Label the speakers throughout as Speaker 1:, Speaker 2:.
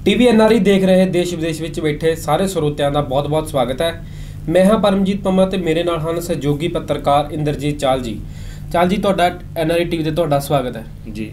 Speaker 1: TV NRE देख रहे देश विदेश ਵਿੱਚ ਬੈਠੇ ਸਾਰੇ ਸਰੋਤਿਆਂ ਦਾ ਬਹੁਤ-ਬਹੁਤ ਸਵਾਗਤ ਹੈ। मैं हाँ परमजीत पंमा ਤੇ ਮੇਰੇ ਨਾਲ ਹਨ ਸਹਿਯੋਗੀ ਪੱਤਰਕਾਰ ਇੰਦਰਜੀਤ ਚਾਲ ਜੀ। ਚਾਲ ਜੀ ਤੁਹਾਡਾ एनआरई टीवी ਤੇ ਤੁਹਾਡਾ ਸਵਾਗਤ ਹੈ
Speaker 2: ਜੀ।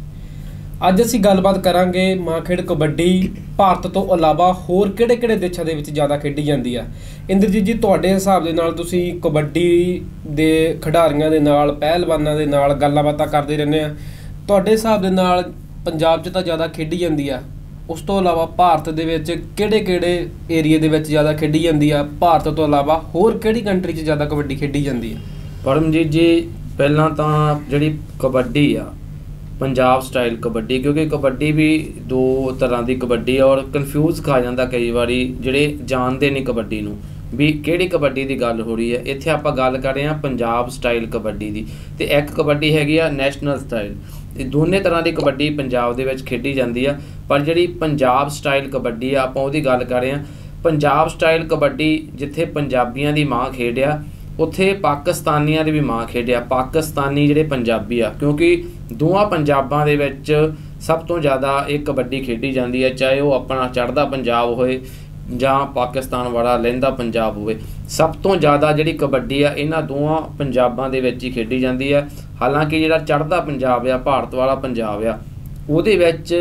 Speaker 1: ਅੱਜ ਅਸੀਂ ਗੱਲਬਾਤ ਕਰਾਂਗੇ ਮਾਂ ਖੇਡ ਕਬੱਡੀ ਭਾਰਤ ਤੋਂ ਇਲਾਵਾ ਹੋਰ ਕਿਹੜੇ-ਕਿਹੜੇ ਦੇਸ਼ਾਂ ਦੇ ਵਿੱਚ ਜ਼ਿਆਦਾ ਖੇਡੀ ਜਾਂਦੀ ਆ। ਇੰਦਰਜੀਤ ਜੀ ਤੁਹਾਡੇ ਹਿਸਾਬ ਦੇ ਨਾਲ ਤੁਸੀਂ ਕਬੱਡੀ ਦੇ ਖਿਡਾਰੀਆਂ ਦੇ ਨਾਲ ਪਹਿਲਵਾਨਾਂ ਦੇ ਨਾਲ ਗੱਲਾਂ ਬਾਤਾਂ ਕਰਦੇ ਰਹਿੰਦੇ ਆ, ਤੁਹਾਡੇ ਹਿਸਾਬ ਦੇ ਨਾਲ ਪੰਜਾਬ 'ਚ ਤਾਂ ਜ਼ਿਆਦਾ ਖੇਡੀ ਜਾਂਦੀ ਆ, ਉਸ ਤੋਂ ਇਲਾਵਾ ਭਾਰਤ ਦੇ ਵਿੱਚ ਕਿਹੜੇ-ਕਿਹੜੇ ਏਰੀਏ ਦੇ ਵਿੱਚ ਜ਼ਿਆਦਾ ਖੇਡੀ ਜਾਂਦੀ ਆ, ਭਾਰਤ ਤੋਂ ਇਲਾਵਾ ਹੋਰ ਕਿਹੜੀ ਕੰਟਰੀ 'ਚ ਜ਼ਿਆਦਾ ਕਬੱਡੀ ਖੇਡੀ ਜਾਂਦੀ ਆ?
Speaker 2: ਪਰਮਜੀਤ ਜੀ ਪਹਿਲਾਂ ਤਾਂ ਜਿਹੜੀ ਕਬੱਡੀ ਆ ਪੰਜਾਬ ਸਟਾਈਲ ਕਬੱਡੀ, ਕਿਉਂਕਿ ਕਬੱਡੀ ਵੀ ਦੋ ਤਰ੍ਹਾਂ ਦੀ ਕਬੱਡੀ ਔਰ ਕਨਫਿਊਜ਼ ਖਾ ਜਾਂਦਾ ਕਈ ਵਾਰੀ ਜਿਹੜੇ ਜਾਣਦੇ ਨਹੀਂ ਕਬੱਡੀ ਨੂੰ ਵੀ ਕਿਹੜੀ ਕਬੱਡੀ ਦੀ ਗੱਲ ਹੋ ਰਹੀ ਹੈ। ਇੱਥੇ ਆਪਾਂ ਗੱਲ ਕਰ ਰਹੇ ਹਾਂ ਪੰਜਾਬ ਸਟਾਈਲ ਕਬੱਡੀ ਦੀ, ਅਤੇ ਇੱਕ ਕਬੱਡੀ ਹੈਗੀ ਆ ਨੈਸ਼ਨਲ ਸਟਾਈਲ। ਇਹ ਦੋਨੇ ਤਰ੍ਹਾਂ ਦੀ ਕਬੱਡੀ ਪੰਜਾਬ ਦੇ ਵਿੱਚ ਖੇਡੀ ਜਾਂਦੀ ਆ, ਪਰ ਜਿਹੜੀ ਪੰਜਾਬ ਸਟਾਈਲ ਕਬੱਡੀ ਆ ਆਪਾਂ ਉਹਦੀ ਗੱਲ ਕਰ ਰਹੇ ਹਾਂ। ਪੰਜਾਬ ਸਟਾਈਲ ਕਬੱਡੀ ਜਿੱਥੇ ਪੰਜਾਬੀਆਂ ਦੀ ਮਾਂ ਖੇਡਿਆ ਉੱਥੇ ਪਾਕਿਸਤਾਨੀਆਂ ਦੀ ਵੀ ਮਾਂ ਖੇਡਿਆ। ਪਾਕਿਸਤਾਨੀ ਜਿਹੜੇ ਪੰਜਾਬੀ ਆ, ਕਿਉਂਕਿ ਦੋਵਾਂ ਪੰਜਾਬਾਂ ਦੇ ਵਿੱਚ ਸਭ ਤੋਂ ਜ਼ਿਆਦਾ ਇਹ ਕਬੱਡੀ ਖੇਡੀ ਜਾਂਦੀ ਹੈ, ਚਾਹੇ ਉਹ ਆਪਣਾ ਚੜ੍ਹਦਾ ਪੰਜਾਬ ਹੋਏ ਜਾਂ ਪਾਕਿਸਤਾਨ ਵਾਲਾ ਲਹਿੰਦਾ ਪੰਜਾਬ ਹੋਵੇ। ਸਭ ਤੋਂ ਜ਼ਿਆਦਾ ਜਿਹੜੀ ਕਬੱਡੀ ਆ ਇਹਨਾਂ ਦੋਵਾਂ ਪੰਜਾਬਾਂ ਦੇ ਵਿੱਚ ਹੀ ਖੇਡੀ ਜਾਂਦੀ ਹੈ। ਹਾਲਾਂਕਿ ਜਿਹੜਾ ਚੜ੍ਹਦਾ ਪੰਜਾਬ ਆ, ਭਾਰਤ ਵਾਲਾ ਪੰਜਾਬ ਆ, ਉਹਦੇ ਵਿੱਚ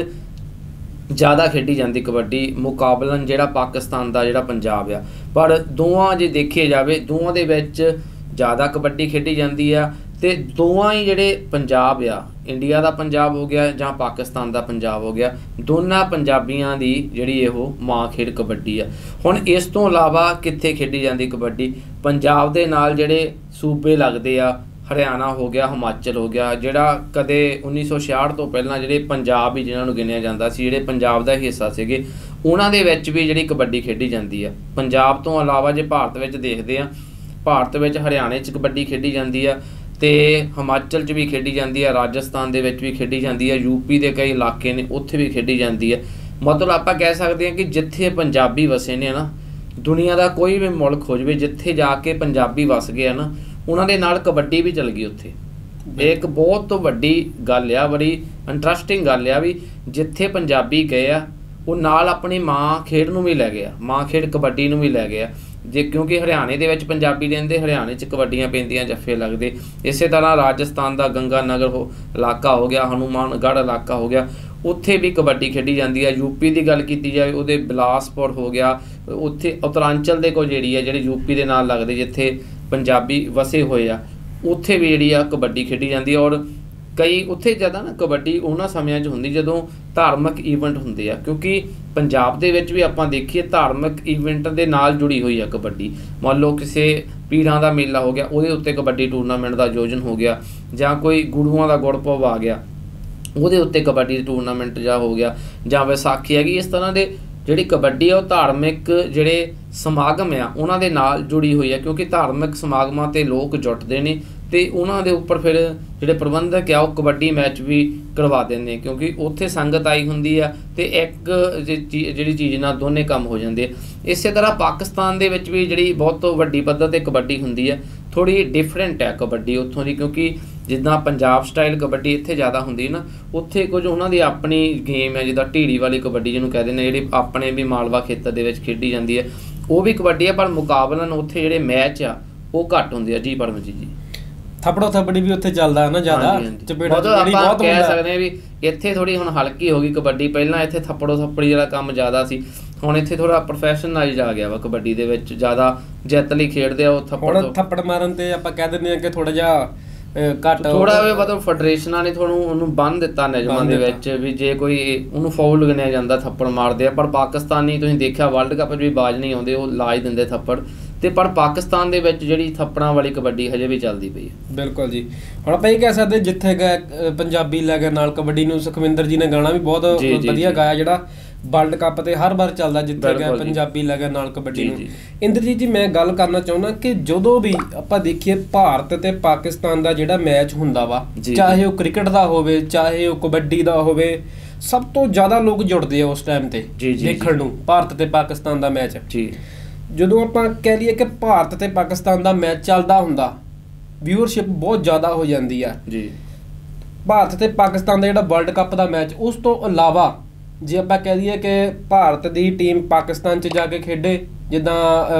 Speaker 2: ਜ਼ਿਆਦਾ ਖੇਡੀ ਜਾਂਦੀ ਕਬੱਡੀ ਮੁਕਾਬਲਨ ਜਿਹੜਾ ਪਾਕਿਸਤਾਨ ਦਾ ਜਿਹੜਾ ਪੰਜਾਬ ਆ। ਪਰ ਦੋਵਾਂ ਜੇ ਦੇਖਿਆ ਜਾਵੇ ਦੋਵਾਂ ਦੇ ਵਿੱਚ ਜ਼ਿਆਦਾ ਕਬੱਡੀ ਖੇਡੀ ਜਾਂਦੀ ਆ, ਅਤੇ ਦੋਵਾਂ ਹੀ ਜਿਹੜੇ ਪੰਜਾਬ ਆ, ਇੰਡੀਆ ਦਾ ਪੰਜਾਬ ਹੋ ਗਿਆ ਜਾਂ ਪਾਕਿਸਤਾਨ ਦਾ ਪੰਜਾਬ ਹੋ ਗਿਆ, ਦੋਨਾਂ ਪੰਜਾਬੀਆਂ ਦੀ ਜਿਹੜੀ ਇਹੋ ਮਾਂ ਖੇਡ ਕਬੱਡੀ ਆ। ਹੁਣ ਇਸ ਤੋਂ ਇਲਾਵਾ ਕਿੱਥੇ ਖੇਡੀ ਜਾਂਦੀ ਕਬੱਡੀ? ਪੰਜਾਬ ਦੇ ਨਾਲ ਜਿਹੜੇ ਸੂਬੇ ਲੱਗਦੇ ਆ, ਹਰਿਆਣਾ ਹੋ ਗਿਆ, ਹਿਮਾਚਲ ਹੋ ਗਿਆ, ਜਿਹੜਾ ਕਦੇ 1966 ਤੋਂ ਪਹਿਲਾਂ ਜਿਹੜੇ ਪੰਜਾਬ ਹੀ ਜਿਹਨਾਂ ਨੂੰ ਗਿਣਿਆ ਜਾਂਦਾ ਸੀ, ਜਿਹੜੇ ਪੰਜਾਬ ਦਾ ਹਿੱਸਾ ਸੀਗੇ, ਉਹਨਾਂ ਦੇ ਵਿੱਚ ਵੀ ਜਿਹੜੀ ਕਬੱਡੀ ਖੇਡੀ ਜਾਂਦੀ ਆ। ਪੰਜਾਬ ਤੋਂ ਇਲਾਵਾ ਜੇ ਭਾਰਤ ਵਿੱਚ ਦੇਖਦੇ ਆ, ਭਾਰਤ ਵਿੱਚ ਹਰਿਆਣੇ 'ਚ ਕਬੱਡੀ ਖੇਡੀ ਜਾਂਦੀ ਆ, ਅਤੇ ਹਿਮਾਚਲ 'ਚ ਵੀ ਖੇਡੀ ਜਾਂਦੀ ਆ, ਰਾਜਸਥਾਨ ਦੇ ਵਿੱਚ ਵੀ ਖੇਡੀ ਜਾਂਦੀ ਆ, ਯੂਪੀ ਦੇ ਕਈ ਇਲਾਕੇ ਨੇ ਉੱਥੇ ਵੀ ਖੇਡੀ ਜਾਂਦੀ ਆ। ਮਤਲਬ ਆਪਾਂ ਕਹਿ ਸਕਦੇ ਹਾਂ ਕਿ ਜਿੱਥੇ ਪੰਜਾਬੀ ਵਸੇ ਨੇ ਨਾ, ਦੁਨੀਆ ਦਾ ਕੋਈ ਵੀ ਮੁਲਕ ਹੋ ਜਾਵੇ, ਜਿੱਥੇ ਜਾ ਕੇ ਪੰਜਾਬੀ ਵਸ ਗਏ ਆ ਨਾ, ਉਹਨਾਂ ਦੇ ਨਾਲ ਕਬੱਡੀ ਵੀ ਚੱਲ ਗਈ ਉੱਥੇ। ਇਹ ਇੱਕ ਬਹੁਤ ਵੱਡੀ ਗੱਲ ਆ, ਬੜੀ ਇੰਟਰਸਟਿੰਗ ਗੱਲ ਆ ਵੀ ਜਿੱਥੇ ਪੰਜਾਬੀ ਗਏ ਆ ਉਹ ਨਾਲ ਆਪਣੀ ਮਾਂ ਖੇਡ ਨੂੰ ਵੀ ਲੈ ਗਏ ਆ, ਮਾਂ ਖੇਡ ਕਬੱਡੀ ਨੂੰ ਵੀ ਲੈ ਗਏ ਆ। ਜੇ ਕਿਉਂਕਿ ਹਰਿਆਣੇ ਦੇ ਵਿੱਚ ਪੰਜਾਬੀ ਰਹਿੰਦੇ, ਹਰਿਆਣੇ 'ਚ ਕਬੱਡੀਆਂ ਪੈਂਦੀਆਂ, ਜੱਫੇ ਲੱਗਦੇ। ਇਸੇ ਤਰ੍ਹਾਂ ਰਾਜਸਥਾਨ ਦਾ ਗੰਗਾ ਨਗਰ ਇਲਾਕਾ ਹੋ ਗਿਆ, ਹਨੂੰਮਾਨਗੜ੍ਹ ਇਲਾਕਾ ਹੋ ਗਿਆ, ਉੱਥੇ ਵੀ ਕਬੱਡੀ ਖੇਡੀ ਜਾਂਦੀ ਹੈ। ਯੂਪੀ ਦੀ ਗੱਲ ਕੀਤੀ ਜਾਵੇ ਉਹਦੇ ਬਿਲਾਸਪੁਰ ਹੋ ਗਿਆ, ਉੱਥੇ ਉੱਤਰਾਂਚਲ ਦੇ ਕੋਲ ਜਿਹੜੀ ਹੈ, ਜਿਹੜੇ ਯੂਪੀ ਦੇ ਨਾਲ ਲੱਗਦੇ ਜਿੱਥੇ ਪੰਜਾਬੀ ਵਸੇ ਹੋਏ ਆ, ਉੱਥੇ ਵੀ ਜਿਹੜੀ ਆ ਕਬੱਡੀ ਖੇਡੀ ਜਾਂਦੀ ਹੈ। ਔਰ ਕਈ ਉੱਥੇ ਜ਼ਿਆਦਾ ਨਾ ਕਬੱਡੀ ਉਹਨਾਂ ਸਮਿਆਂ 'ਚ ਹੁੰਦੀ ਜਦੋਂ ਧਾਰਮਿਕ ਈਵੈਂਟ ਹੁੰਦੇ ਆ, ਕਿਉਂਕਿ ਪੰਜਾਬ ਦੇ ਵਿੱਚ ਵੀ ਆਪਾਂ ਦੇਖੀਏ ਧਾਰਮਿਕ ਈਵੈਂਟ ਦੇ ਨਾਲ ਜੁੜੀ ਹੋਈ ਆ ਕਬੱਡੀ। ਮੰਨ ਲਓ ਕਿਸੇ ਪੀਰਾਂ ਦਾ ਮੇਲਾ ਹੋ ਗਿਆ, ਉਹਦੇ ਉੱਤੇ ਕਬੱਡੀ ਟੂਰਨਾਮੈਂਟ ਦਾ ਆਯੋਜਨ ਹੋ ਗਿਆ, ਜਾਂ ਕੋਈ ਗੁਰੂਆਂ ਦਾ ਗੁਰਪੁਰਬ ਆ ਗਿਆ, ਉਹਦੇ ਉੱਤੇ ਕਬੱਡੀ ਟੂਰਨਾਮੈਂਟ ਜਾਂ ਹੋ ਗਿਆ, ਜਾਂ ਵਿਸਾਖੀ ਹੈਗੀ। ਇਸ ਤਰ੍ਹਾਂ ਦੇ ਜਿਹੜੀ ਕਬੱਡੀ ਆ ਉਹ ਧਾਰਮਿਕ ਜਿਹੜੇ ਸਮਾਗਮ ਆ ਉਹਨਾਂ ਦੇ ਨਾਲ ਜੁੜੀ ਹੋਈ ਆ, ਕਿਉਂਕਿ ਧਾਰਮਿਕ ਸਮਾਗਮਾਂ 'ਤੇ ਲੋਕ ਜੁਟਦੇ ਨੇ ਅਤੇ ਉਹਨਾਂ ਦੇ ਉੱਪਰ ਫਿਰ ਜਿਹੜੇ ਪ੍ਰਬੰਧਕ ਆ ਉਹ ਕਬੱਡੀ ਮੈਚ ਵੀ ਕਰਵਾ ਦਿੰਦੇ, ਕਿਉਂਕਿ ਉੱਥੇ ਸੰਗਤ ਆਈ ਹੁੰਦੀ ਆ ਅਤੇ ਇੱਕ ਜਿਹੜੀ ਚੀਜ਼ ਨਾਲ ਦੋਨੇ ਕੰਮ ਹੋ ਜਾਂਦੇ ਆ। ਇਸੇ ਤਰ੍ਹਾਂ ਪਾਕਿਸਤਾਨ ਦੇ ਵਿੱਚ ਵੀ ਜਿਹੜੀ ਬਹੁਤ ਵੱਡੀ ਪੱਧਰ 'ਤੇ ਕਬੱਡੀ ਹੁੰਦੀ ਹੈ, ਥੋੜ੍ਹੀ ਡਿਫਰੈਂਟ ਹੈ ਕਬੱਡੀ ਉੱਥੋਂ ਦੀ, ਕਿਉਂਕਿ ਜਿੱਦਾਂ ਪੰਜਾਬ ਸਟਾਈਲ ਕਬੱਡੀ ਇੱਥੇ ਜ਼ਿਆਦਾ ਹੁੰਦੀ ਨਾ, ਉੱਥੇ ਕੁਝ ਉਹਨਾਂ ਦੀ ਆਪਣੀ ਗੇਮ ਹੈ, ਜਿੱਦਾਂ ਢੀੜੀ ਵਾਲੀ ਕਬੱਡੀ ਜਿਹਨੂੰ ਕਹਿ ਦਿੰਦੇ, ਜਿਹੜੀ ਆਪਣੇ ਵੀ ਮਾਲਵਾ ਖੇਤਰ ਦੇ ਵਿੱਚ ਖੇਡੀ ਜਾਂਦੀ ਹੈ, ਉਹ ਵੀ ਕਬੱਡੀ ਹੈ, ਪਰ ਮੁਕਾਬਲਨ ਉੱਥੇ ਜਿਹੜੇ ਮੈਚ ਆ ਉਹ ਘੱਟ ਹੁੰਦੇ ਆ। ਜੀ ਪਰਮਜੀਤ ਜੀ,
Speaker 1: ਥੱਪੜੋ ਥੱਪੜੀ ਵੀ ਉੱਥੇ ਚੱਲਦਾ ਨਾ ਜ਼ਿਆਦਾ,
Speaker 2: ਆਪਾਂ ਕਹਿ ਸਕਦੇ ਹਾਂ ਵੀ ਇੱਥੇ ਥੋੜ੍ਹੀ ਹੁਣ ਹਲਕੀ ਹੋ ਗਈ ਕਬੱਡੀ। ਪਹਿਲਾਂ ਇੱਥੇ ਥੱਪੜੋ ਥੱਪੜੀ ਜਿਹੜਾ ਕੰਮ ਜ਼ਿਆਦਾ ਸੀ, ਹੁਣ ਇੱਥੇ ਥੋੜ੍ਹਾ ਪ੍ਰੋਫੈਸ਼ਨਲਾਈਜ਼ ਆ ਗਿਆ ਵਾ ਕਬੱਡੀ ਦੇ ਵਿੱਚ, ਜ਼ਿਆਦਾ ਜਿੱਤ ਲਈ ਖੇਡਦੇ ਆ ਉਹ
Speaker 1: ਥੱਪੜ ਮਾਰਨ 'ਤੇ ਆਪਾਂ ਕਹਿ ਦਿੰਦੇ ਹਾਂ ਕਿ ਥੋੜ੍ਹਾ ਜਿਹਾ ਘੱਟ
Speaker 2: ਥੋੜ੍ਹਾ ਵੀ, ਮਤਲਬ ਫੈਡਰੇਸ਼ਨਾਂ ਨੇ ਉਹਨੂੰ ਬੰਨ੍ਹ ਦਿੱਤਾ ਨਿਯਮਾਂ ਦੇ ਵਿੱਚ ਵੀ ਜੇ ਕੋਈ ਉਹਨੂੰ ਫਾਊਲ ਗਿਣਿਆ ਜਾਂਦਾ ਥੱਪੜ ਮਾਰਦੇ ਆ। ਪਰ ਪਾਕਿਸਤਾਨੀ ਤੁਸੀਂ ਦੇਖਿਆ ਵਰਲਡ ਕੱਪ 'ਚ ਵੀ ਬਾਜ਼ ਨਹੀਂ ਆਉਂਦੇ, ਉਹ ਲਾਜ ਦਿੰਦੇ ਥੱਪੜ, ਅਤੇ ਪਰ ਪਾਕਿਸਤਾਨ ਦੇ ਵਿੱਚ ਜਿਹੜੀ ਥੱਪੜਾਂ ਵਾਲੀ ਕਬੱਡੀ ਹਜੇ ਵੀ ਚੱਲਦੀ ਪਈ ਹੈ।
Speaker 1: ਬਿਲਕੁਲ ਜੀ। ਹੁਣ ਆਪਾਂ ਇਹ ਕਹਿ ਸਕਦੇ ਜਿੱਥੇ ਗਏ ਪੰਜਾਬੀ ਲੈ ਗਏ ਨਾਲ ਕਬੱਡੀ ਨੂੰ। ਸੁਖਵਿੰਦਰ ਜੀ ਨੇ ਗਾਣਾ ਵੀ ਬਹੁਤ ਵਧੀਆ ਗਾਇਆ, ਜਿਹੜਾ ਵਰਲਡ ਕੱਪ 'ਤੇ ਹਰ ਵਾਰ ਚੱਲਦਾ, ਜਿੱਥੇ ਗਏ ਪੰਜਾਬੀ ਲੈ ਗਏ ਨਾਲ ਕਬੱਡੀ ਨੂੰ। ਇੰਦਰਜੀਤ ਜੀ, ਮੈਂ ਗੱਲ ਕਰਨਾ ਚਾਹੁੰਦਾ ਕਿ ਜਦੋਂ ਵੀ ਆਪਾਂ ਦੇਖੀਏ ਭਾਰਤ ਅਤੇ ਪਾਕਿਸਤਾਨ ਦਾ ਜਿਹੜਾ ਮੈਚ ਹੁੰਦਾ ਵਾ, ਚਾਹੇ ਉਹ ਕ੍ਰਿਕਟ ਦਾ ਹੋਵੇ ਚਾਹੇ ਉਹ ਕਬੱਡੀ ਦਾ ਹੋਵੇ, ਸਭ ਤੋਂ ਜ਼ਿਆਦਾ ਲੋਕ ਜੁੜਦੇ ਆ ਉਸ ਟਾਈਮ 'ਤੇ ਦੇਖਣ ਨੂੰ ਭਾਰਤ ਅਤੇ ਪਾਕਿਸਤਾਨ ਦਾ ਮੈਚ। ਜਦੋਂ ਆਪਾਂ ਕਹਿ ਲਈਏ ਕਿ ਭਾਰਤ ਅਤੇ ਪਾਕਿਸਤਾਨ ਦਾ ਮੈਚ ਚੱਲਦਾ ਹੁੰਦਾ, ਵਿਊਅਰਸ਼ਿਪ ਬਹੁਤ ਜ਼ਿਆਦਾ ਹੋ ਜਾਂਦੀ ਆ ਜੀ। ਭਾਰਤ ਅਤੇ ਪਾਕਿਸਤਾਨ ਦਾ ਜਿਹੜਾ ਵਰਲਡ ਕੱਪ ਦਾ ਮੈਚ, ਉਸ ਤੋਂ ਇਲਾਵਾ ਜੇ ਆਪਾਂ ਕਹਿ ਦਈਏ ਕਿ ਭਾਰਤ ਦੀ ਟੀਮ ਪਾਕਿਸਤਾਨ 'ਚ ਜਾ ਕੇ ਖੇਡੇ, ਜਿੱਦਾਂ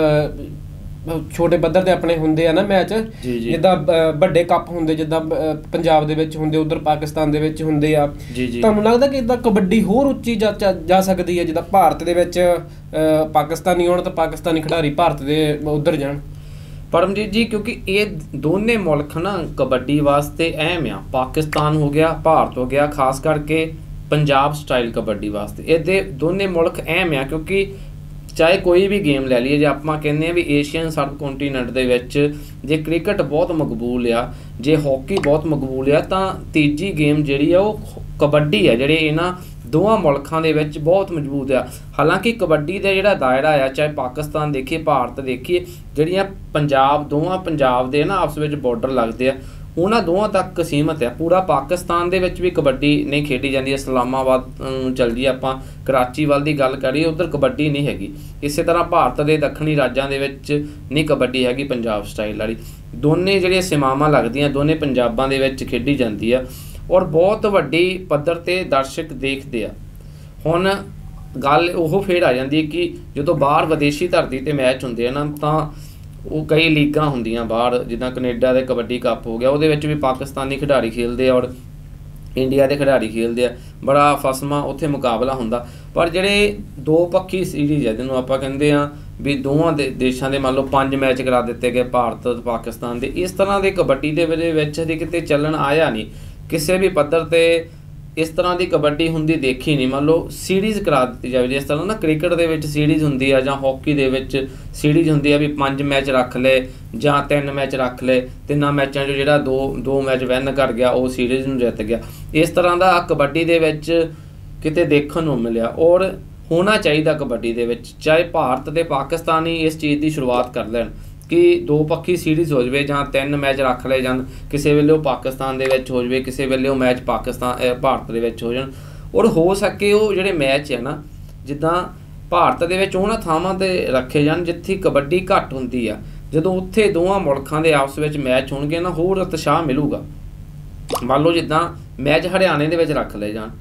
Speaker 1: ਛੋਟੇ ਪੱਧਰ ਤੇ ਆਪਣੇ ਹੁੰਦੇ ਆ ਨਾ ਮੈਚ, ਜਿੱਦਾਂ ਵੱਡੇ ਕੱਪ ਹੁੰਦੇ ਜਿੱਦਾਂ ਪੰਜਾਬ ਦੇ ਵਿੱਚ ਹੁੰਦੇ, ਉਧਰ ਪਾਕਿਸਤਾਨ ਦੇ ਵਿੱਚ ਹੁੰਦੇ ਆ, ਤੁਹਾਨੂੰ ਲੱਗਦਾ ਕਿ ਇੱਦਾਂ ਕਬੱਡੀ ਹੋਰ ਉੱਚੀ ਜਾ ਸਕਦੀ ਹੈ, ਜਿੱਦਾਂ ਭਾਰਤ ਦੇ ਵਿੱਚ ਪਾਕਿਸਤਾਨੀ ਹੋਣ ਤਾਂ ਪਾਕਿਸਤਾਨੀ ਖਿਡਾਰੀ ਭਾਰਤ ਦੇ ਉੱਧਰ ਜਾਣ?
Speaker 2: ਪਰਮਜੀਤ ਜੀ, ਕਿਉਂਕਿ ਇਹ ਦੋਨੇ ਮੁਲਕ ਨਾ ਕਬੱਡੀ ਵਾਸਤੇ ਅਹਿਮ ਆ। ਪਾਕਿਸਤਾਨ ਹੋ ਗਿਆ, ਭਾਰਤ ਹੋ ਗਿਆ, ਖਾਸ ਕਰਕੇ ਪੰਜਾਬ ਸਟਾਈਲ ਕਬੱਡੀ ਵਾਸਤੇ ਇਹਦੇ ਦੋਨੇ ਮੁਲਕ ਅਹਿਮ ਆ। ਕਿਉਂਕਿ ਚਾਹੇ ਕੋਈ ਵੀ ਗੇਮ ਲੈ ਲਈਏ, ਜੇ ਆਪਾਂ ਕਹਿੰਦੇ ਹਾਂ ਵੀ ਏਸ਼ੀਅਨ ਸਬ ਕੰਟੀਨੈਂਟ ਦੇ ਵਿੱਚ ਜੇ ਕ੍ਰਿਕਟ ਬਹੁਤ ਮਕਬੂਲ ਆ, ਜੇ ਹਾਕੀ ਬਹੁਤ ਮਕਬੂਲ ਆ, ਤਾਂ ਤੀਜੀ ਗੇਮ ਜਿਹੜੀ ਆ ਉਹ ਕਬੱਡੀ ਆ, ਜਿਹੜੇ ਇਹਨਾਂ ਦੋਵਾਂ ਮੁਲਕਾਂ ਦੇ ਵਿੱਚ ਬਹੁਤ ਮਜ਼ਬੂਤ ਆ। ਹਾਲਾਂਕਿ ਕਬੱਡੀ ਦਾ ਜਿਹੜਾ ਦਾਇਰਾ ਆ, ਚਾਹੇ ਪਾਕਿਸਤਾਨ ਦੇਖੀਏ, ਭਾਰਤ ਦੇਖੀਏ, ਜਿਹੜੀਆਂ ਦੋਵਾਂ ਪੰਜਾਬ ਦੇ ਨਾ ਆਪਸ ਵਿੱਚ ਬਾਰਡਰ ਲੱਗਦੇ ਆ, ਉਹਨਾਂ ਦੋਵਾਂ ਤੱਕ ਸੀਮਤ ਆ। ਪੂਰਾ ਪਾਕਿਸਤਾਨ ਦੇ ਵਿੱਚ ਵੀ ਕਬੱਡੀ ਨਹੀਂ ਖੇਡੀ ਜਾਂਦੀ। ਇਸਲਾਮਾਬਾਦ ਨੂੰ ਚੱਲ ਜਾਈਏ ਆਪਾਂ, ਕਰਾਚੀ ਵੱਲ ਦੀ ਗੱਲ ਕਰੀਏ, ਉੱਧਰ ਕਬੱਡੀ ਨਹੀਂ ਹੈਗੀ। ਇਸੇ ਤਰ੍ਹਾਂ ਭਾਰਤ ਦੇ ਦੱਖਣੀ ਰਾਜਾਂ ਦੇ ਵਿੱਚ ਨਹੀਂ ਕਬੱਡੀ ਹੈਗੀ ਪੰਜਾਬ ਸਟਾਈਲ ਵਾਲੀ। ਦੋਨੇ ਜਿਹੜੀਆਂ ਸੀਮਾਵਾਂ ਲੱਗਦੀਆਂ, ਦੋਨੇ ਪੰਜਾਬਾਂ ਦੇ ਵਿੱਚ ਖੇਡੀ ਜਾਂਦੀ ਆ, ਔਰ ਬਹੁਤ ਵੱਡੀ ਪੱਧਰ 'ਤੇ ਦਰਸ਼ਕ ਦੇਖਦੇ ਆ। ਹੁਣ ਗੱਲ ਉਹ ਫੇਰ ਆ ਜਾਂਦੀ ਹੈ ਕਿ ਜਦੋਂ ਬਾਹਰ ਵਿਦੇਸ਼ੀ ਧਰਤੀ 'ਤੇ ਮੈਚ ਹੁੰਦੇ ਆ ਨਾ, ਤਾਂ ਉਹ ਕਈ ਲੀਗਾਂ ਹੁੰਦੀਆਂ ਬਾਹਰ, ਜਿੱਦਾਂ ਕੈਨੇਡਾ ਦੇ ਕਬੱਡੀ ਕੱਪ ਹੋ ਗਿਆ, ਉਹਦੇ ਵਿੱਚ ਵੀ ਪਾਕਿਸਤਾਨੀ ਖਿਡਾਰੀ ਖੇਡਦੇ ਆ ਔਰ ਇੰਡੀਆ ਦੇ ਖਿਡਾਰੀ ਖੇਡਦੇ ਆ। ਬੜਾ ਫਸਮਾ ਉੱਥੇ ਮੁਕਾਬਲਾ ਹੁੰਦਾ। ਪਰ ਜਿਹੜੇ ਦੋ ਪੱਖੀ ਸੀਰੀਜ਼ ਹੈ, ਜਿਹਨੂੰ ਆਪਾਂ ਕਹਿੰਦੇ ਆ ਵੀ ਦੋਵਾਂ ਦੇਸ਼ਾਂ ਦੇ ਮੰਨ ਲਓ 5 ਮੈਚ ਕਰਾ ਦਿੱਤੇ ਗਏ, ਭਾਰਤ ਅਤੇ ਪਾਕਿਸਤਾਨ ਦੇ, ਇਸ ਤਰ੍ਹਾਂ ਦੇ ਕਬੱਡੀ ਦੇ ਵਿੱਚ ਕਿਤੇ ਚੱਲਣ ਆਇਆ ਨਹੀਂ। ਕਿਸੇ ਵੀ ਪੱਧਰ 'ਤੇ ਇਸ ਤਰ੍ਹਾਂ ਦੀ ਕਬੱਡੀ ਹੁੰਦੀ ਦੇਖੀ ਨਹੀਂ। ਮੰਨ ਲਓ ਸੀਰੀਜ਼ ਕਰਾ ਦਿੱਤੀ ਜਾਵੇ, ਜਿਸ ਤਰ੍ਹਾਂ ਨਾ ਕ੍ਰਿਕਟ ਦੇ ਵਿੱਚ ਸੀਰੀਜ਼ ਹੁੰਦੀ ਆ, ਜਾਂ ਹਾਕੀ ਦੇ ਵਿੱਚ ਸੀਰੀਜ਼ ਹੁੰਦੀ ਆ ਵੀ 5 ਮੈਚ ਰੱਖ ਲਏ ਜਾਂ 3 ਮੈਚ ਰੱਖ ਲਏ, 3 ਮੈਚਾਂ 'ਚੋਂ ਜਿਹੜਾ ਦੋ ਮੈਚ ਵਿਨ ਕਰ ਗਿਆ ਉਹ ਸੀਰੀਜ਼ ਨੂੰ ਜਿੱਤ ਗਿਆ। ਇਸ ਤਰ੍ਹਾਂ ਦਾ ਕਬੱਡੀ ਦੇ ਵਿੱਚ ਕਿਤੇ ਦੇਖਣ ਨੂੰ ਮਿਲਿਆ, ਔਰ ਹੋਣਾ ਚਾਹੀਦਾ ਕਬੱਡੀ ਦੇ ਵਿੱਚ। ਚਾਹੇ ਭਾਰਤ ਅਤੇ ਪਾਕਿਸਤਾਨ ਹੀ ਇਸ ਚੀਜ਼ ਦੀ ਸ਼ੁਰੂਆਤ ਕਰ ਲੈਣ ਕਿ ਦੋ ਪੱਖੀ ਸੀਰੀਜ਼ ਹੋ ਜਾਵੇ, ਜਾਂ 3 ਮੈਚ ਰੱਖ ਲਏ ਜਾਣ, ਕਿਸੇ ਵੇਲੇ ਉਹ ਪਾਕਿਸਤਾਨ ਦੇ ਵਿੱਚ ਹੋ ਜਾਵੇ, ਕਿਸੇ ਵੇਲੇ ਉਹ ਮੈਚ ਭਾਰਤ ਦੇ ਵਿੱਚ ਹੋ ਜਾਣ। ਔਰ ਹੋ ਸਕੇ ਉਹ ਜਿਹੜੇ ਮੈਚ ਹੈ ਨਾ, ਜਿੱਦਾਂ ਭਾਰਤ ਦੇ ਵਿੱਚ ਉਹਨਾਂ ਥਾਵਾਂ 'ਤੇ ਰੱਖੇ ਜਾਣ ਜਿੱਥੇ ਕਬੱਡੀ ਘੱਟ ਹੁੰਦੀ ਆ। ਜਦੋਂ ਉੱਥੇ ਦੋਵਾਂ ਮੁਲਕਾਂ ਦੇ ਆਪਸ ਵਿੱਚ ਮੈਚ ਹੋਣਗੇ ਨਾ, ਹੋਰ ਉਤਸ਼ਾਹ ਮਿਲੂਗਾ। ਮੰਨ ਲਓ ਜਿੱਦਾਂ ਮੈਚ ਹਰਿਆਣੇ ਦੇ ਵਿੱਚ ਰੱਖ ਲਏ ਜਾਣ,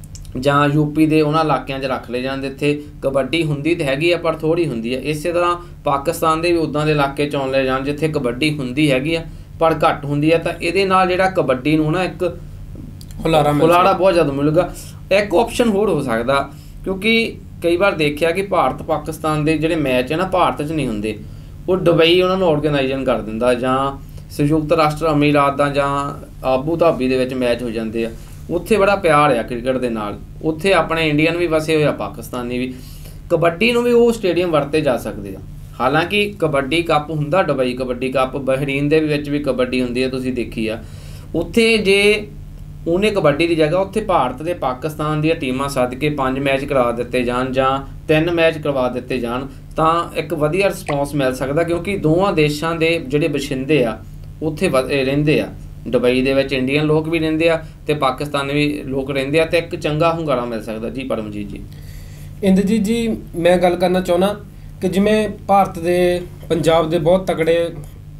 Speaker 2: ਜਾਂ ਯੂਪੀ ਦੇ ਉਹਨਾਂ ਇਲਾਕਿਆਂ 'ਚ ਰੱਖ ਲਏ ਜਾਣ ਜਿੱਥੇ ਕਬੱਡੀ ਹੁੰਦੀ ਤਾਂ ਹੈਗੀ ਆ ਪਰ ਥੋੜ੍ਹੀ ਹੁੰਦੀ ਹੈ। ਇਸੇ ਤਰ੍ਹਾਂ ਪਾਕਿਸਤਾਨ ਦੇ ਵੀ ਉੱਦਾਂ ਦੇ ਇਲਾਕੇ ਚੁਣ ਲਏ ਜਾਣ ਜਿੱਥੇ ਕਬੱਡੀ ਹੁੰਦੀ ਹੈਗੀ ਆ ਪਰ ਘੱਟ ਹੁੰਦੀ ਹੈ। ਤਾਂ ਇਹਦੇ ਨਾਲ ਜਿਹੜਾ ਕਬੱਡੀ ਨੂੰ ਨਾ ਇੱਕ ਹੁਲਾਰਾ ਬਹੁਤ ਜ਼ਿਆਦਾ ਮਿਲੂਗਾ। ਇੱਕ ਆਪਸ਼ਨ ਹੋਰ ਹੋ ਸਕਦਾ, ਕਿਉਂਕਿ ਕਈ ਵਾਰ ਦੇਖਿਆ ਕਿ ਭਾਰਤ ਪਾਕਿਸਤਾਨ ਦੇ ਜਿਹੜੇ ਮੈਚ ਹੈ ਨਾ, ਭਾਰਤ 'ਚ ਨਹੀਂ ਹੁੰਦੇ, ਉਹ ਦੁਬਈ ਉਹਨਾਂ ਨੂੰ ਔਰਗਨਾਈਜ਼ਨ ਕਰ ਦਿੰਦਾ, ਜਾਂ ਸੰਯੁਕਤ ਰਾਸ਼ਟਰ ਅਮੀਰਾਤ ਦਾ ਜਾਂ ਆਬੂ ਧਾਬੀ ਦੇ ਵਿੱਚ ਮੈਚ ਹੋ ਜਾਂਦੇ ਆ। ਉੱਥੇ ਬੜਾ ਪਿਆਰ ਆ ਕ੍ਰਿਕਟ ਦੇ ਨਾਲ, ਉੱਥੇ ਆਪਣੇ ਇੰਡੀਅਨ ਵੀ ਵਸੇ ਹੋਏ ਆ, ਪਾਕਿਸਤਾਨੀ ਵੀ। ਕਬੱਡੀ ਨੂੰ ਵੀ ਉਹ ਸਟੇਡੀਅਮ ਵਰਤੇ ਜਾ ਸਕਦੇ ਆ। ਹਾਲਾਂਕਿ ਕਬੱਡੀ ਕੱਪ ਹੁੰਦਾ ਦੁਬਈ ਕਬੱਡੀ ਕੱਪ, ਬਹਿਰੀਨ ਦੇ ਵਿੱਚ ਵੀ ਕਬੱਡੀ ਹੁੰਦੀ ਹੈ, ਤੁਸੀਂ ਦੇਖੀ ਆ। ਉੱਥੇ ਜੇ ਉਹਨੇ ਕਬੱਡੀ ਦੀ ਜਗ੍ਹਾ ਉੱਥੇ ਭਾਰਤ ਅਤੇ ਪਾਕਿਸਤਾਨ ਦੀਆਂ ਟੀਮਾਂ ਸੱਦ ਕੇ 5 ਮੈਚ ਕਰਵਾ ਦਿੱਤੇ ਜਾਣ ਜਾਂ 3 ਮੈਚ ਕਰਵਾ ਦਿੱਤੇ ਜਾਣ, ਤਾਂ ਇੱਕ ਵਧੀਆ ਰਿਸਪੌਂਸ ਮਿਲ ਸਕਦਾ। ਕਿਉਂਕਿ ਦੋਵਾਂ ਦੇਸ਼ਾਂ ਦੇ ਜਿਹੜੇ ਵਸਿੰਦੇ ਆ ਉੱਥੇ ਰਹਿੰਦੇ ਆ। ਦੁਬਈ ਦੇ ਵਿੱਚ ਇੰਡੀਅਨ ਲੋਕ ਵੀ ਰਹਿੰਦੇ ਆ ਅਤੇ ਪਾਕਿਸਤਾਨੀ ਵੀ ਲੋਕ ਰਹਿੰਦੇ ਆ, ਅਤੇ ਇੱਕ ਚੰਗਾ ਹੁੰਗਾਰਾ ਮਿਲ ਸਕਦਾ। ਜੀ ਪਰਮਜੀਤ ਜੀ।
Speaker 1: ਇੰਦਰਜੀਤ ਜੀ, ਮੈਂ ਗੱਲ ਕਰਨਾ ਚਾਹੁੰਦਾ ਕਿ ਜਿਵੇਂ ਭਾਰਤ ਦੇ ਪੰਜਾਬ ਦੇ ਬਹੁਤ ਤਕੜੇ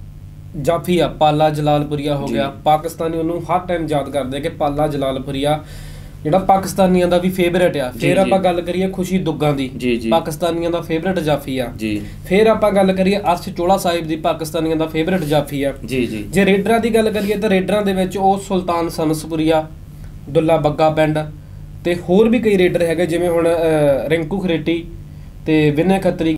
Speaker 1: ਜਾਫੀ ਆ, ਪਾਲਾ ਜਲਾਲਪੁਰੀਆ ਹੋ ਗਿਆ, ਪਾਕਿਸਤਾਨੀ ਉਹਨੂੰ ਹਰ ਟਾਈਮ ਯਾਦ ਕਰਦੇ ਕਿ ਪਾਲਾ ਜਲਾਲਪੁਰੀਆ ਜਿਹੜਾ ਪਾਕਿਸਤਾਨੀਆਂ ਦਾ ਵੀ ਫੇਵਰੇਟ ਆ। ਫਿਰ ਆਪਾਂ ਗੱਲ ਕਰੀਏ ਖੁਸ਼ੀ ਦੁੱਗਾਂ ਦੀ, ਪਾਕਿਸਤਾਨੀਆਂ ਦਾ ਫੇਵਰੇਟ ਜਾਫੀ ਆ। ਫਿਰ ਆਪਾਂ ਗੱਲ ਕਰੀਏ ਅਰਸ਼ ਚੋਲਾ ਸਾਹਿਬ ਦੀ, ਪਾਕਿਸਤਾਨੀਆਂ ਦਾ ਫੇਵਰੇਟ ਜਾਫੀ ਆ। ਜੇ ਰੇਡਰਾਂ ਦੀ ਗੱਲ ਕਰੀਏ ਤਾਂ ਰੇਡਰਾਂ ਦੇ ਵਿੱਚ ਉਹ ਸੁਲਤਾਨ ਸਨਸਪੁਰੀਆ, ਦੁੱਲਾ ਬੱਗਾ ਪਿੰਡ, ਤੇ ਹੋਰ ਵੀ ਕਈ ਰੇਡਰ ਹੈਗੇ, ਜਿਵੇਂ ਹੁਣ ਰਿੰਕੂ ਖਰੇਟੀ ਤੇ ਵਿਨੈ ਖੱਤਰੀ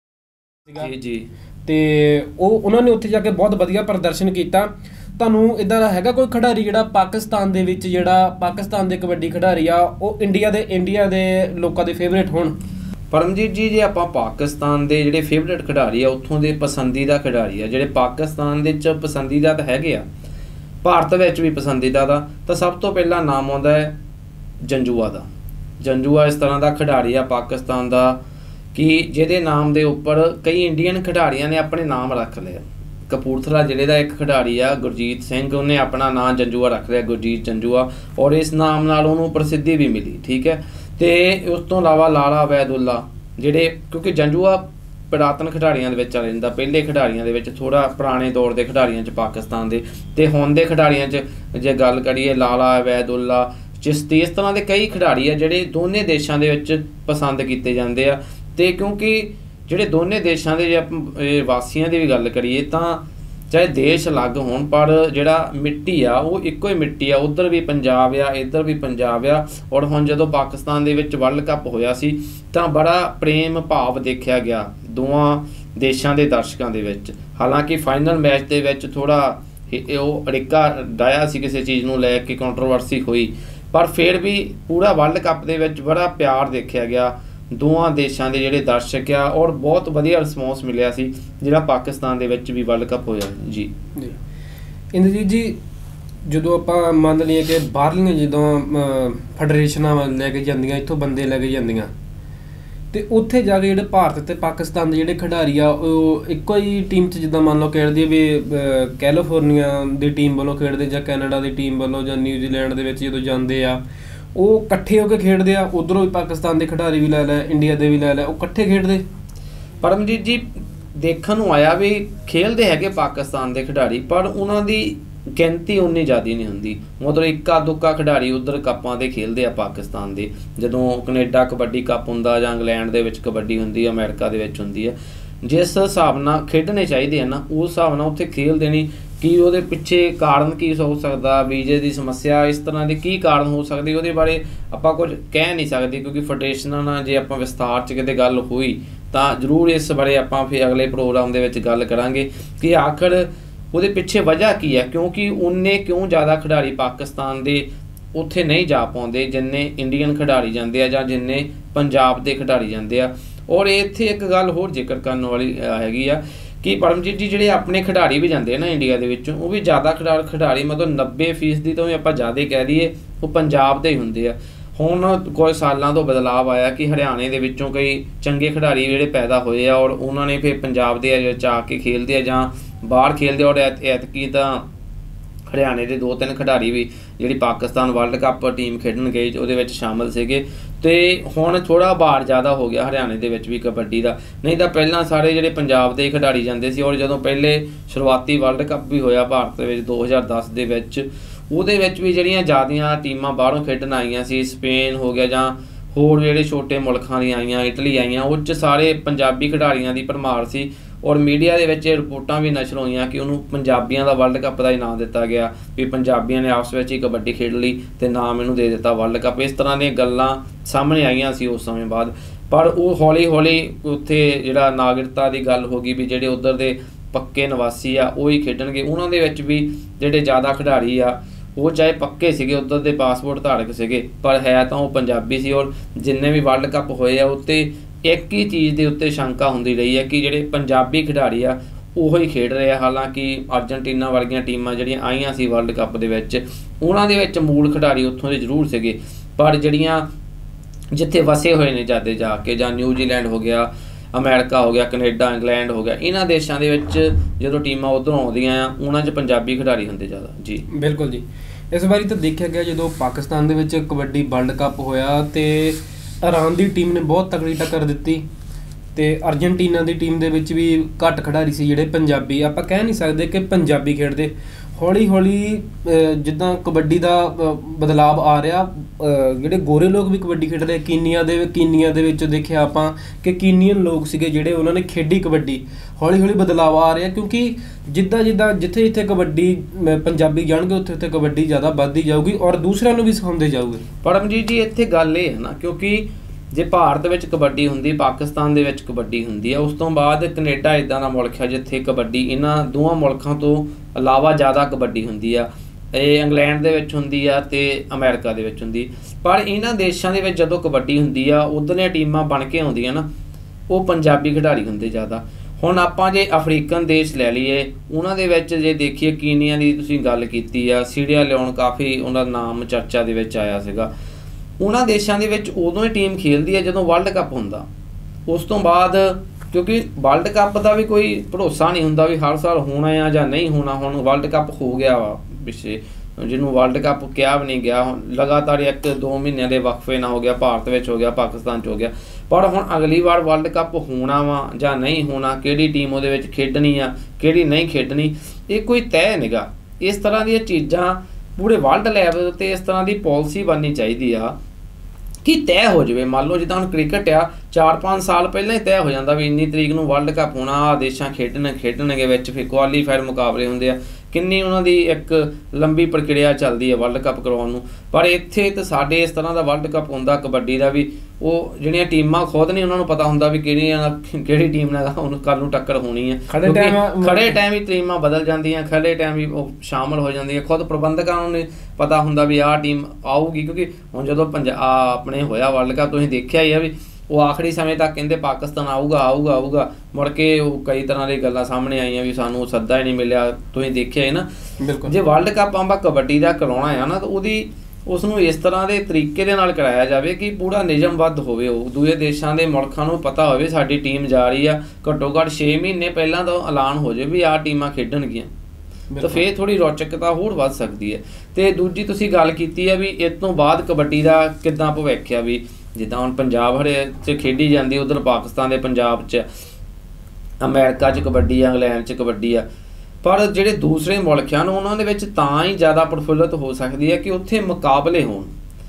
Speaker 1: ਤੇ ਉਹਨਾਂ ਨੇ ਉੱਥੇ ਜਾ ਕੇ ਬਹੁਤ ਵਧੀਆ ਪ੍ਰਦਰਸ਼ਨ ਕੀਤਾ। ਤੁਹਾਨੂੰ ਇੱਦਾਂ ਦਾ ਹੈਗਾ ਕੋਈ ਖਿਡਾਰੀ ਜਿਹੜਾ ਪਾਕਿਸਤਾਨ ਦੇ ਵਿੱਚ, ਜਿਹੜਾ ਪਾਕਿਸਤਾਨ ਦੇ ਕਬੱਡੀ ਖਿਡਾਰੀ ਆ, ਉਹ ਇੰਡੀਆ ਦੇ ਲੋਕਾਂ ਦੇ ਫੇਵਰੇਟ ਹੋਣ?
Speaker 2: ਪਰਮਜੀਤ ਜੀ, ਜੇ ਆਪਾਂ ਪਾਕਿਸਤਾਨ ਦੇ ਜਿਹੜੇ ਫੇਵਰੇਟ ਖਿਡਾਰੀ ਆ, ਉੱਥੋਂ ਦੇ ਪਸੰਦੀਦਾ ਖਿਡਾਰੀ ਆ, ਜਿਹੜੇ ਪਾਕਿਸਤਾਨ ਦੇ 'ਚ ਪਸੰਦੀਦਾ ਤਾਂ ਹੈਗੇ ਆ, ਭਾਰਤ ਵਿੱਚ ਵੀ ਪਸੰਦੀਦਾ ਦਾ, ਤਾਂ ਸਭ ਤੋਂ ਪਹਿਲਾਂ ਨਾਮ ਆਉਂਦਾ ਹੈ ਜੰਜੂਆ ਦਾ। ਜੰਜੂਆ ਇਸ ਤਰ੍ਹਾਂ ਦਾ ਖਿਡਾਰੀ ਆ ਪਾਕਿਸਤਾਨ ਦਾ ਕਿ ਜਿਹਦੇ ਨਾਮ ਦੇ ਉੱਪਰ ਕਈ ਇੰਡੀਅਨ ਖਿਡਾਰੀਆਂ ਨੇ ਆਪਣੇ ਨਾਮ ਰੱਖ ਲਿਆ। ਕਪੂਰਥਲਾ ਜ਼ਿਲ੍ਹੇ ਦਾ ਇੱਕ ਖਿਡਾਰੀ ਆ ਗੁਰਜੀਤ ਸਿੰਘ, ਉਹਨੇ ਆਪਣਾ ਨਾਂ ਜੰਜੂਆ ਰੱਖ ਲਿਆ, ਗੁਰਜੀਤ ਜੰਜੂਆ, ਔਰ ਇਸ ਨਾਮ ਨਾਲ ਉਹਨੂੰ ਪ੍ਰਸਿੱਧੀ ਵੀ ਮਿਲੀ। ਠੀਕ ਹੈ। ਅਤੇ ਉਸ ਤੋਂ ਇਲਾਵਾ ਲਾਲਾ ਅਬੈਦੁੱਲਾ, ਜਿਹੜੇ ਕਿਉਂਕਿ ਜੰਜੂਆ ਪੁਰਾਤਨ ਖਿਡਾਰੀਆਂ ਦੇ ਵਿੱਚ ਆ ਜਾਂਦਾ, ਪਹਿਲੇ ਖਿਡਾਰੀਆਂ ਦੇ ਵਿੱਚ, ਥੋੜ੍ਹਾ ਪੁਰਾਣੇ ਦੌਰ ਦੇ ਖਿਡਾਰੀਆਂ 'ਚ ਪਾਕਿਸਤਾਨ ਦੇ, ਅਤੇ ਹੁਣ ਦੇ ਖਿਡਾਰੀਆਂ 'ਚ ਜੇ ਗੱਲ ਕਰੀਏ ਲਾਲਾ ਅਬੈਦੁੱਲਾ, ਚਿਸ਼ਤੀ, ਇਸ ਤਰ੍ਹਾਂ ਦੇ ਕਈ ਖਿਡਾਰੀ ਆ ਜਿਹੜੇ ਦੋਨੇ ਦੇਸ਼ਾਂ ਦੇ ਵਿੱਚ ਪਸੰਦ ਕੀਤੇ ਜਾਂਦੇ ਆ। ਤੇ ਕਿਉਂਕਿ ਜਿਹੜੇ ਦੋਨੇ ਦੇਸ਼ਾਂ ਦੇ ਜੇ ਆਪਾਂ ਵਾਸੀਆਂ ਦੀ ਵੀ ਗੱਲ ਕਰੀਏ ਤਾਂ ਚਾਹੇ ਦੇਸ਼ ਅਲੱਗ ਹੋਣ ਪਰ ਜਿਹੜਾ ਮਿੱਟੀ ਆ ਉਹ ਇੱਕੋ ਹੀ ਮਿੱਟੀ ਆ। ਉੱਧਰ ਵੀ ਪੰਜਾਬ ਆ, ਇੱਧਰ ਵੀ ਪੰਜਾਬ ਆ। ਔਰ ਹੁਣ ਜਦੋਂ ਪਾਕਿਸਤਾਨ ਦੇ ਵਿੱਚ ਵਰਲਡ ਕੱਪ ਹੋਇਆ ਸੀ ਤਾਂ ਬੜਾ ਪ੍ਰੇਮ ਭਾਵ ਦੇਖਿਆ ਗਿਆ ਦੋਵਾਂ ਦੇਸ਼ਾਂ ਦੇ ਦਰਸ਼ਕਾਂ ਦੇ ਵਿੱਚ। ਹਾਲਾਂਕਿ ਫਾਈਨਲ ਮੈਚ ਦੇ ਵਿੱਚ ਥੋੜ੍ਹਾ ਉਹ ਅੜਿੱਕਾ ਡਾਇਆ ਸੀ, ਕਿਸੇ ਚੀਜ਼ ਨੂੰ ਲੈ ਕੇ ਕੰਟਰੋਵਰਸੀ ਹੋਈ, ਪਰ ਫਿਰ ਵੀ ਪੂਰਾ ਵਰਲਡ ਕੱਪ ਦੇ ਵਿੱਚ ਬੜਾ ਪਿਆਰ ਦੇਖਿਆ ਗਿਆ ਦੋਵਾਂ ਦੇਸ਼ਾਂ ਦੇ ਜਿਹੜੇ ਦਰਸ਼ਕ ਆ। ਔਰ ਬਹੁਤ ਵਧੀਆ ਰਿਸਪੌਂਸ ਮਿਲਿਆ ਸੀ ਜਿਹੜਾ ਪਾਕਿਸਤਾਨ ਦੇ ਵਿੱਚ ਵੀ ਵਰਲਡ ਕੱਪ ਹੋਇਆ ਜੀ।
Speaker 1: ਇੰਦਰਜੀਤ ਜੀ, ਜਦੋਂ ਆਪਾਂ ਮੰਨ ਲਈਏ ਕਿ ਬਾਹਰਲੀਆਂ ਜਦੋਂ ਫੈਡਰੇਸ਼ਨਾਂ ਲੈ ਕੇ ਜਾਂਦੀਆਂ, ਇੱਥੋਂ ਬੰਦੇ ਲੈ ਕੇ ਜਾਂਦੀਆਂ, ਤੇ ਉੱਥੇ ਜਾ ਕੇ ਜਿਹੜੇ ਭਾਰਤ ਤੇ ਪਾਕਿਸਤਾਨ ਦੇ ਜਿਹੜੇ ਖਿਡਾਰੀ ਆ ਉਹ ਇੱਕੋ ਹੀ ਟੀਮ 'ਚ ਜਿੱਦਾਂ ਮੰਨ ਲਓ ਖੇਡਦੇ ਵੀ ਕੈਲੀਫੋਰਨੀਆ ਦੀ ਟੀਮ ਵੱਲੋਂ ਖੇਡਦੇ ਜਾਂ ਕੈਨੇਡਾ ਦੀ ਟੀਮ ਵੱਲੋਂ ਜਾਂ ਨਿਊਜ਼ੀਲੈਂਡ ਦੇ ਵਿੱਚ ਜਦੋਂ ਜਾਂਦੇ ਆ ਉਹ ਇਕੱਠੇ ਹੋ ਕੇ ਖੇਡਦੇ ਆ। ਉੱਧਰੋਂ ਵੀ ਪਾਕਿਸਤਾਨ ਦੇ ਖਿਡਾਰੀ ਵੀ ਲੈ ਲੈ, ਇੰਡੀਆ ਦੇ ਵੀ ਲੈ ਲੈ, ਉਹ ਇਕੱਠੇ ਖੇਡਦੇ।
Speaker 2: ਪਰਮਜੀਤ ਜੀ, ਦੇਖਣ ਨੂੰ ਆਇਆ ਵੀ ਖੇਡਦੇ ਹੈਗੇ ਪਾਕਿਸਤਾਨ ਦੇ ਖਿਡਾਰੀ, ਪਰ ਉਹਨਾਂ ਦੀ ਗਿਣਤੀ ਉਨੀ ਜ਼ਿਆਦਾ ਨਹੀਂ ਹੁੰਦੀ। ਮਤਲਬ ਇੱਕਾ ਦੁੱਕਾ ਖਿਡਾਰੀ ਉੱਧਰ ਕੱਪਾਂ ਦੇ ਖੇਡਦੇ ਆ ਪਾਕਿਸਤਾਨ ਦੇ। ਜਦੋਂ ਕੈਨੇਡਾ ਕਬੱਡੀ ਕੱਪ ਹੁੰਦਾ ਜਾਂ ਇੰਗਲੈਂਡ ਦੇ ਵਿੱਚ ਕਬੱਡੀ ਹੁੰਦੀ ਆ, ਅਮਰੀਕਾ ਦੇ ਵਿੱਚ ਹੁੰਦੀ ਆ, ਜਿਸ ਹਿਸਾਬ ਨਾਲ ਖੇਡਣੇ ਚਾਹੀਦੇ ਆ ਨਾ ਉਸ ਹਿਸਾਬ ਨਾਲ ਉੱਥੇ ਖੇਡਦੇ ਨਹੀਂ। ਕੀ ਉਹਦੇ ਪਿੱਛੇ ਕਾਰਨ ਕੀ ਹੋ ਸਕਦਾ, ਵੀਜ਼ੇ ਦੀ ਸਮੱਸਿਆ, ਇਸ ਤਰ੍ਹਾਂ ਦੇ ਕੀ ਕਾਰਨ ਹੋ ਸਕਦੇ, ਉਹਦੇ ਬਾਰੇ ਆਪਾਂ ਕੁਝ ਕਹਿ ਨਹੀਂ ਸਕਦੇ ਕਿਉਂਕਿ ਫੈਡਰੇਸ਼ਨਾਂ ਨਾਲ ਜੇ ਆਪਾਂ ਵਿਸਥਾਰ 'ਚ ਕਿਤੇ ਗੱਲ ਹੋਈ ਤਾਂ ਜ਼ਰੂਰ ਇਸ ਬਾਰੇ ਆਪਾਂ ਫਿਰ ਅਗਲੇ ਪ੍ਰੋਗਰਾਮ ਦੇ ਵਿੱਚ ਗੱਲ ਕਰਾਂਗੇ ਕਿ ਆਖਰ ਉਹਦੇ ਪਿੱਛੇ ਵਜ੍ਹਾ ਕੀ ਹੈ, ਕਿਉਂਕਿ ਉਹਨੇ ਕਿਉਂ ਜ਼ਿਆਦਾ ਖਿਡਾਰੀ ਪਾਕਿਸਤਾਨ ਦੇ ਉੱਥੇ ਨਹੀਂ ਜਾ ਪਾਉਂਦੇ ਜਿੰਨੇ ਇੰਡੀਅਨ ਖਿਡਾਰੀ ਜਾਂਦੇ ਆ ਜਾਂ ਜਿੰਨੇ ਪੰਜਾਬ ਦੇ ਖਿਡਾਰੀ ਜਾਂਦੇ ਆ। ਔਰ ਇੱਥੇ ਇੱਕ ਗੱਲ ਹੋਰ ਜ਼ਿਕਰ ਕਰਨ ਵਾਲੀ ਹੈਗੀ ਆ ਕਿ ਪਰਮਜੀਤ ਜੀ, ਜਿਹੜੇ ਆਪਣੇ ਖਿਡਾਰੀ ਵੀ ਜਾਂਦੇ ਆ ਨਾ ਇੰਡੀਆ ਦੇ ਵਿੱਚੋਂ, ਉਹ ਵੀ ਜ਼ਿਆਦਾ ਖਿਡਾਰੀ ਮਤਲਬ 90% ਤੋਂ ਵੀ ਆਪਾਂ ਜ਼ਿਆਦਾ ਕਹਿ ਦਈਏ ਉਹ ਪੰਜਾਬ ਦੇ ਹੀ ਹੁੰਦੇ ਆ। ਹੁਣ ਕੁਝ ਸਾਲਾਂ ਤੋਂ ਬਦਲਾਵ ਆਇਆ ਕਿ ਹਰਿਆਣੇ ਦੇ ਵਿੱਚੋਂ ਕਈ ਚੰਗੇ ਖਿਡਾਰੀ ਜਿਹੜੇ ਪੈਦਾ ਹੋਏ ਆ ਔਰ ਉਹਨਾਂ ਨੇ ਫਿਰ ਪੰਜਾਬ ਦੇ ਵਿੱਚ ਆ ਕੇ ਖੇਡਦੇ ਆ ਜਾਂ ਬਾਹਰ ਖੇਡਦੇ। ਔਰ ਐਤਕੀ ਤਾਂ ਹਰਿਆਣੇ ਦੇ 2-3 ਖਿਡਾਰੀ ਵੀ ਜਿਹੜੀ ਪਾਕਿਸਤਾਨ ਵਰਲਡ ਕੱਪ ਟੀਮ ਖੇਡਣ ਗਈ ਉਹਦੇ ਵਿੱਚ ਸ਼ਾਮਲ ਸੀਗੇ। ਤੇ ਹੁਣ ਥੋੜ੍ਹਾ ਭਾਰ ਜ਼ਿਆਦਾ ਹੋ ਗਿਆ ਹਰਿਆਣੇ ਦੇ ਵਿੱਚ ਵੀ ਕਬੱਡੀ ਦਾ, ਨਹੀਂ ਤਾਂ ਪਹਿਲਾਂ ਸਾਰੇ ਜਿਹੜੇ ਪੰਜਾਬ ਦੇ ਖਿਡਾਰੀ ਜਾਂਦੇ ਸੀ। ਔਰ ਜਦੋਂ ਪਹਿਲੇ ਸ਼ੁਰੂਆਤੀ ਵਰਲਡ ਕੱਪ ਵੀ ਹੋਇਆ ਭਾਰਤ ਦੇ ਵਿੱਚ 2010 ਦੇ ਵਿੱਚ, ਉਹਦੇ ਵਿੱਚ ਵੀ ਜਿਹੜੀਆਂ ਜ਼ਿਆਦੀਆਂ ਟੀਮਾਂ ਬਾਹਰੋਂ ਖੇਡਣ ਆਈਆਂ ਸੀ, ਸਪੇਨ ਹੋ ਗਿਆ ਜਾਂ ਹੋਰ ਜਿਹੜੇ ਛੋਟੇ ਮੁਲਕਾਂ ਦੀਆਂ ਆਈਆਂ, ਇਟਲੀ ਆਈਆਂ, ਉਹ 'ਚ ਸਾਰੇ ਪੰਜਾਬੀ ਖਿਡਾਰੀਆਂ ਦੀ ਭਰਮਾਰ ਸੀ। ਔਰ ਮੀਡੀਆ ਦੇ ਵਿੱਚ ਇਹ ਰਿਪੋਰਟਾਂ ਵੀ ਨਸ਼ਰ ਹੋਈਆਂ ਕਿ ਉਹਨੂੰ ਪੰਜਾਬੀਆਂ ਦਾ ਵਰਲਡ ਕੱਪ ਦਾ ਹੀ ਨਾਮ ਦਿੱਤਾ ਗਿਆ ਵੀ ਪੰਜਾਬੀਆਂ ਨੇ ਆਪਸ ਵਿੱਚ ਹੀ ਕਬੱਡੀ ਖੇਡ ਲਈ ਅਤੇ ਨਾਮ ਇਹਨੂੰ ਦੇ ਦਿੱਤਾ ਵਰਲਡ ਕੱਪ। ਇਸ ਤਰ੍ਹਾਂ ਦੀਆਂ ਗੱਲਾਂ ਸਾਹਮਣੇ ਆਈਆਂ ਸੀ ਉਸ ਸਮੇਂ ਬਾਅਦ। ਪਰ ਉਹ ਹੌਲੀ ਹੌਲੀ ਉੱਥੇ ਜਿਹੜਾ ਨਾਗਰਿਕਤਾ ਦੀ ਗੱਲ ਹੋ ਗਈ ਵੀ ਜਿਹੜੇ ਉੱਧਰ ਦੇ ਪੱਕੇ ਨਿਵਾਸੀ ਆ ਉਹ ਹੀ ਖੇਡਣਗੇ। ਉਹਨਾਂ ਦੇ ਵਿੱਚ ਵੀ ਜਿਹੜੇ ਜ਼ਿਆਦਾ ਖਿਡਾਰੀ ਆ ਉਹ ਚਾਹੇ ਪੱਕੇ ਸੀਗੇ, ਉੱਧਰ ਦੇ ਪਾਸਪੋਰਟ ਧਾਰਕ ਸੀਗੇ, ਪਰ ਹੈ ਤਾਂ ਉਹ ਪੰਜਾਬੀ ਸੀ। ਔਰ ਜਿੰਨੇ ਵੀ ਵਰਲਡ ਕੱਪ ਹੋਏ ਆ ਉੱਤੇ ਇੱਕ ਹੀ ਚੀਜ਼ ਦੇ ਉੱਤੇ ਸ਼ੰਕਾ ਹੁੰਦੀ ਰਹੀ ਹੈ ਕਿ ਜਿਹੜੇ ਪੰਜਾਬੀ ਖਿਡਾਰੀ ਆ ਉਹੋ ਹੀ ਖੇਡ ਰਹੇ ਆ। ਹਾਲਾਂਕਿ ਅਰਜਨਟੀਨਾ ਵਰਗੀਆਂ ਟੀਮਾਂ ਜਿਹੜੀਆਂ ਆਈਆਂ ਸੀ ਵਰਲਡ ਕੱਪ ਦੇ ਵਿੱਚ, ਉਹਨਾਂ ਦੇ ਵਿੱਚ ਮੂਲ ਖਿਡਾਰੀ ਉੱਥੋਂ ਦੇ ਜ਼ਰੂਰ ਸੀਗੇ, ਪਰ ਜਿਹੜੀਆਂ ਜਿੱਥੇ ਵਸੇ ਹੋਏ ਨੇ ਜਾਂਦੇ ਜਾ ਕੇ, ਜਾਂ ਨਿਊਜ਼ੀਲੈਂਡ ਹੋ ਗਿਆ, ਅਮਰੀਕਾ ਹੋ ਗਿਆ, ਕੈਨੇਡਾ, ਇੰਗਲੈਂਡ ਹੋ ਗਿਆ, ਇਹਨਾਂ ਦੇਸ਼ਾਂ ਦੇ ਵਿੱਚ ਜਦੋਂ ਟੀਮਾਂ ਉੱਧਰੋਂ ਆਉਂਦੀਆਂ ਆ ਉਹਨਾਂ 'ਚ ਪੰਜਾਬੀ ਖਿਡਾਰੀ ਹੁੰਦੇ ਜ਼ਿਆਦਾ ਜੀ।
Speaker 1: ਬਿਲਕੁਲ ਜੀ। ਇਸ ਵਾਰੀ ਤਾਂ ਦੇਖਿਆ ਗਿਆ ਜਦੋਂ ਪਾਕਿਸਤਾਨ ਦੇ ਵਿੱਚ ਕਬੱਡੀ ਵਰਲਡ ਕੱਪ ਹੋਇਆ ਤੇ ਇਰਾਨ ਦੀ ਟੀਮ ਨੇ ਬਹੁਤ ਤਕੜੀ ਟੱਕਰ ਦਿੱਤੀ ਤੇ ਅਰਜਨਟੀਨਾ ਦੀ ਟੀਮ ਦੇ ਵਿੱਚ ਵੀ ਘੱਟ ਖਿਡਾਰੀ ਸੀ ਜਿਹੜੇ ਪੰਜਾਬੀ। ਆਪਾਂ ਕਹਿ ਨਹੀਂ ਸਕਦੇ ਕਿ ਪੰਜਾਬੀ ਖੇਡਦੇ। ਹੌਲੀ ਹੌਲੀ ਜਿੱਦਾਂ ਕਬੱਡੀ ਦਾ ਬਦਲਾਵ ਆ ਰਿਹਾ, ਜਿਹੜੇ ਗੋਰੇ ਲੋਕ ਵੀ ਕਬੱਡੀ ਖੇਡ ਰਹੇ। ਕੀਨੀਆ ਦੇ ਵਿੱਚ ਦੇਖਿਆ ਆਪਾਂ ਕਿ ਕੀਨੀਅਨ ਲੋਕ ਸੀਗੇ ਜਿਹੜੇ ਉਹਨਾਂ ਨੇ ਖੇਡੀ ਕਬੱਡੀ। ਹੌਲੀ ਹੌਲੀ ਬਦਲਾਵ ਆ ਰਿਹਾ ਕਿਉਂਕਿ ਜਿੱਥੇ ਕਬੱਡੀ ਪੰਜਾਬੀ ਜਾਣਗੇ ਉੱਥੇ ਕਬੱਡੀ ਜ਼ਿਆਦਾ ਵੱਧਦੀ ਜਾਊਗੀ ਔਰ ਦੂਸਰਿਆਂ ਨੂੰ ਵੀ ਸਿਖਾਉਂਦੇ ਜਾਊਗੇ।
Speaker 2: ਪਰਮਜੀਤ ਜੀ, ਇੱਥੇ ਗੱਲ ਇਹ ਹੈ ਨਾ, ਕਿਉਂਕਿ ਜੇ ਭਾਰਤ ਵਿੱਚ ਕਬੱਡੀ ਹੁੰਦੀ, ਪਾਕਿਸਤਾਨ ਦੇ ਵਿੱਚ ਕਬੱਡੀ ਹੁੰਦੀ ਹੈ, ਉਸ ਤੋਂ ਬਾਅਦ ਕੈਨੇਡਾ ਇੱਦਾਂ ਦਾ ਮੁਲਕ ਹੈ ਜਿੱਥੇ ਕਬੱਡੀ ਇਹਨਾਂ ਦੋਵਾਂ ਮੁਲਕਾਂ ਤੋਂ ਇਲਾਵਾ ਜ਼ਿਆਦਾ ਕਬੱਡੀ ਹੁੰਦੀ ਆ। ਇਹ ਇੰਗਲੈਂਡ ਦੇ ਵਿੱਚ ਹੁੰਦੀ ਆ ਅਤੇ ਅਮਰੀਕਾ ਦੇ ਵਿੱਚ ਹੁੰਦੀ। ਪਰ ਇਹਨਾਂ ਦੇਸ਼ਾਂ ਦੇ ਵਿੱਚ ਜਦੋਂ ਕਬੱਡੀ ਹੁੰਦੀ ਆ ਉੱਧਰਲੀਆਂ ਟੀਮਾਂ ਬਣ ਕੇ ਆਉਂਦੀਆਂ ਨਾ, ਉਹ ਪੰਜਾਬੀ ਖਿਡਾਰੀ ਹੁੰਦੇ ਜ਼ਿਆਦਾ। ਹੁਣ ਆਪਾਂ ਜੇ ਅਫਰੀਕਨ ਦੇਸ਼ ਲੈ ਲਈਏ, ਉਹਨਾਂ ਦੇ ਵਿੱਚ ਜੇ ਦੇਖੀਏ, ਕੀਨੀਆ ਦੀ ਤੁਸੀਂ ਗੱਲ ਕੀਤੀ ਆ, ਸੀਰੀਆ ਲਿਓਨ ਕਾਫੀ ਉਹਨਾਂ ਦਾ ਨਾਮ ਚਰਚਾ ਦੇ ਵਿੱਚ ਆਇਆ ਸੀਗਾ। ਉਹਨਾਂ ਦੇਸ਼ਾਂ ਦੇ ਵਿੱਚ ਉਦੋਂ ਹੀ ਟੀਮ ਖੇਡਦੀ ਹੈ ਜਦੋਂ ਵਰਲਡ ਕੱਪ ਹੁੰਦਾ। ਉਸ ਤੋਂ ਬਾਅਦ ਕਿਉਂਕਿ ਵਰਲਡ ਕੱਪ ਦਾ ਵੀ ਕੋਈ ਭਰੋਸਾ ਨਹੀਂ ਹੁੰਦਾ ਵੀ ਹਰ ਸਾਲ ਹੋਣਾ ਆ ਜਾਂ ਨਹੀਂ ਹੋਣਾ। ਹੁਣ ਵਰਲਡ ਕੱਪ ਹੋ ਗਿਆ ਵਾ ਪਿੱਛੇ, ਜਿਹਨੂੰ ਵਰਲਡ ਕੱਪ ਕਿਹਾ ਵੀ ਨਹੀਂ ਗਿਆ, ਹੁਣ ਲਗਾਤਾਰ 1-2 ਮਹੀਨਿਆਂ ਦੇ ਵਕਫੇ ਨਾਲ ਹੋ ਗਿਆ, ਭਾਰਤ ਵਿੱਚ ਹੋ ਗਿਆ, ਪਾਕਿਸਤਾਨ 'ਚ ਹੋ ਗਿਆ। ਪਰ ਹੁਣ ਅਗਲੀ ਵਾਰ ਵਰਲਡ ਕੱਪ ਹੋਣਾ ਵਾ ਜਾਂ ਨਹੀਂ ਹੋਣਾ, ਕਿਹੜੀ ਟੀਮ ਉਹਦੇ ਵਿੱਚ ਖੇਡਣੀ ਆ, ਕਿਹੜੀ ਨਹੀਂ ਖੇਡਣੀ, ਇਹ ਕੋਈ ਤੈਅ ਨਿਗਾ। ਇਸ ਤਰ੍ਹਾਂ ਦੀਆਂ ਚੀਜ਼ਾਂ ਪੂਰੇ ਵਰਲਡ ਲੈਵਲ 'ਤੇ ਇਸ ਤਰ੍ਹਾਂ ਦੀ ਪਾਲਿਸੀ ਬਣਨੀ ਚਾਹੀਦੀ ਆ ਕਿ ਤੈਅ ਹੋ ਜਾਵੇ। ਮੰਨ ਲਓ ਜਿੱਦਾਂ ਹੁਣ ਕ੍ਰਿਕਟ ਆ 4-5 ਸਾਲ ਪਹਿਲਾਂ ਹੀ ਤੈਅ ਹੋ ਜਾਂਦਾ ਵੀ ਇੰਨੀ ਤਰੀਕ ਨੂੰ ਵਰਲਡ ਕੱਪ ਹੋਣਾ, ਆਹ ਦੇਸ਼ਾਂ ਖੇਡਣਗੇ ਵਿੱਚ, ਫਿਰ ਕੁਆਲੀਫਾਇਰ ਮੁਕਾਬਲੇ ਹੁੰਦੇ ਆ, ਕਿੰਨੀ ਉਹਨਾਂ ਦੀ ਇੱਕ ਲੰਬੀ ਪ੍ਰਕਿਰਿਆ ਚੱਲਦੀ ਹੈ ਵਰਲਡ ਕੱਪ ਕਰਵਾਉਣ ਨੂੰ। ਪਰ ਇੱਥੇ ਤਾਂ ਸਾਡੇ ਇਸ ਤਰ੍ਹਾਂ ਦਾ ਵਰਲਡ ਕੱਪ ਹੁੰਦਾ ਕਬੱਡੀ ਦਾ ਵੀ, ਉਹ ਜਿਹੜੀਆਂ ਟੀਮਾਂ ਖੁਦ ਨਹੀਂ ਉਹਨਾਂ ਨੂੰ ਪਤਾ ਹੁੰਦਾ ਵੀ ਕਿਹੜੀ ਟੀਮ ਨਾਲ ਉਹਨੂੰ ਕੱਲ੍ਹ ਨੂੰ ਟੱਕਰ ਹੋਣੀ ਹੈ। ਖੜੇ ਟਾਈਮ ਹੀ ਟੀਮਾਂ ਬਦਲ ਜਾਂਦੀਆਂ, ਖੜੇ ਟਾਈਮ ਹੀ ਉਹ ਸ਼ਾਮਲ ਹੋ ਜਾਂਦੀਆਂ। ਖੁਦ ਪ੍ਰਬੰਧਕਾਂ ਨੂੰ ਨਹੀਂ ਪਤਾ ਹੁੰਦਾ ਵੀ ਆਹ ਟੀਮ ਆਊਗੀ, ਕਿਉਂਕਿ ਹੁਣ ਜਦੋਂ ਆਪਣੇ ਹੋਇਆ ਵਰਲਡ ਕੱਪ ਤੁਸੀਂ ਦੇਖਿਆ ਹੀ ਆ ਵੀ ਉਹ ਆਖਰੀ ਸਮੇਂ ਤੱਕ ਕਹਿੰਦੇ ਪਾਕਿਸਤਾਨ ਆਊਗਾ, ਮੁੜ ਕੇ ਉਹ ਕਈ ਤਰ੍ਹਾਂ ਦੀ ਗੱਲਾਂ ਸਾਹਮਣੇ ਆਈਆਂ ਵੀ ਸਾਨੂੰ ਸੱਦਾ ਹੀ ਨਹੀਂ ਮਿਲਿਆ। ਤੁਸੀਂ ਦੇਖਿਆ ਹੀ ਨਾ, ਜੇ ਵਰਲਡ ਕੱਪ ਆਪਾਂ ਕਬੱਡੀ ਦਾ ਕਰਾਉਣਾ ਆ ਨਾ ਤਾਂ ਉਸ ਨੂੰ ਇਸ ਤਰ੍ਹਾਂ ਦੇ ਤਰੀਕੇ ਦੇ ਨਾਲ ਕਰਾਇਆ ਜਾਵੇ ਕਿ ਪੂਰਾ ਨਿਯਮਬੱਧ ਹੋਵੇ। ਉਹ ਦੂਜੇ ਦੇਸ਼ਾਂ ਦੇ ਮੁਲਕਾਂ ਨੂੰ ਪਤਾ ਹੋਵੇ ਸਾਡੀ ਟੀਮ ਜਾ ਰਹੀ ਆ, ਘੱਟੋ ਘੱਟ 6 ਮਹੀਨੇ ਪਹਿਲਾਂ ਤੋਂ ਐਲਾਨ ਹੋ ਜਾਵੇ ਵੀ ਆਹ ਟੀਮਾਂ ਖੇਡਣਗੀਆਂ, ਤਾਂ ਫਿਰ ਥੋੜ੍ਹੀ ਰੌਚਕਤਾ ਹੋਰ ਵੱਧ ਸਕਦੀ ਹੈ। ਅਤੇ ਦੂਜੀ ਤੁਸੀਂ ਗੱਲ ਕੀਤੀ ਹੈ ਵੀ ਇਸ ਤੋਂ ਬਾਅਦ ਕਬੱਡੀ ਦਾ ਕਿੱਦਾਂ ਭਵਿੱਖ ਆ, ਵੀ ਜਿੱਦਾਂ ਹੁਣ ਪੰਜਾਬ 'ਚ ਖੇਡੀ ਜਾਂਦੀ, ਉੱਧਰ ਪਾਕਿਸਤਾਨ ਦੇ ਪੰਜਾਬ 'ਚ, ਅਮਰੀਕਾ 'ਚ ਕਬੱਡੀ ਆ, ਇੰਗਲੈਂਡ 'ਚ ਕਬੱਡੀ ਆ, ਪਰ ਜਿਹੜੇ ਦੂਸਰੇ ਮੁਲਕ ਹਨ ਉਹਨਾਂ ਦੇ ਵਿੱਚ ਤਾਂ ਹੀ ਜ਼ਿਆਦਾ ਪ੍ਰਫੁੱਲਤ ਹੋ ਸਕਦੀ ਹੈ ਕਿ ਉੱਥੇ ਮੁਕਾਬਲੇ ਹੋਣ।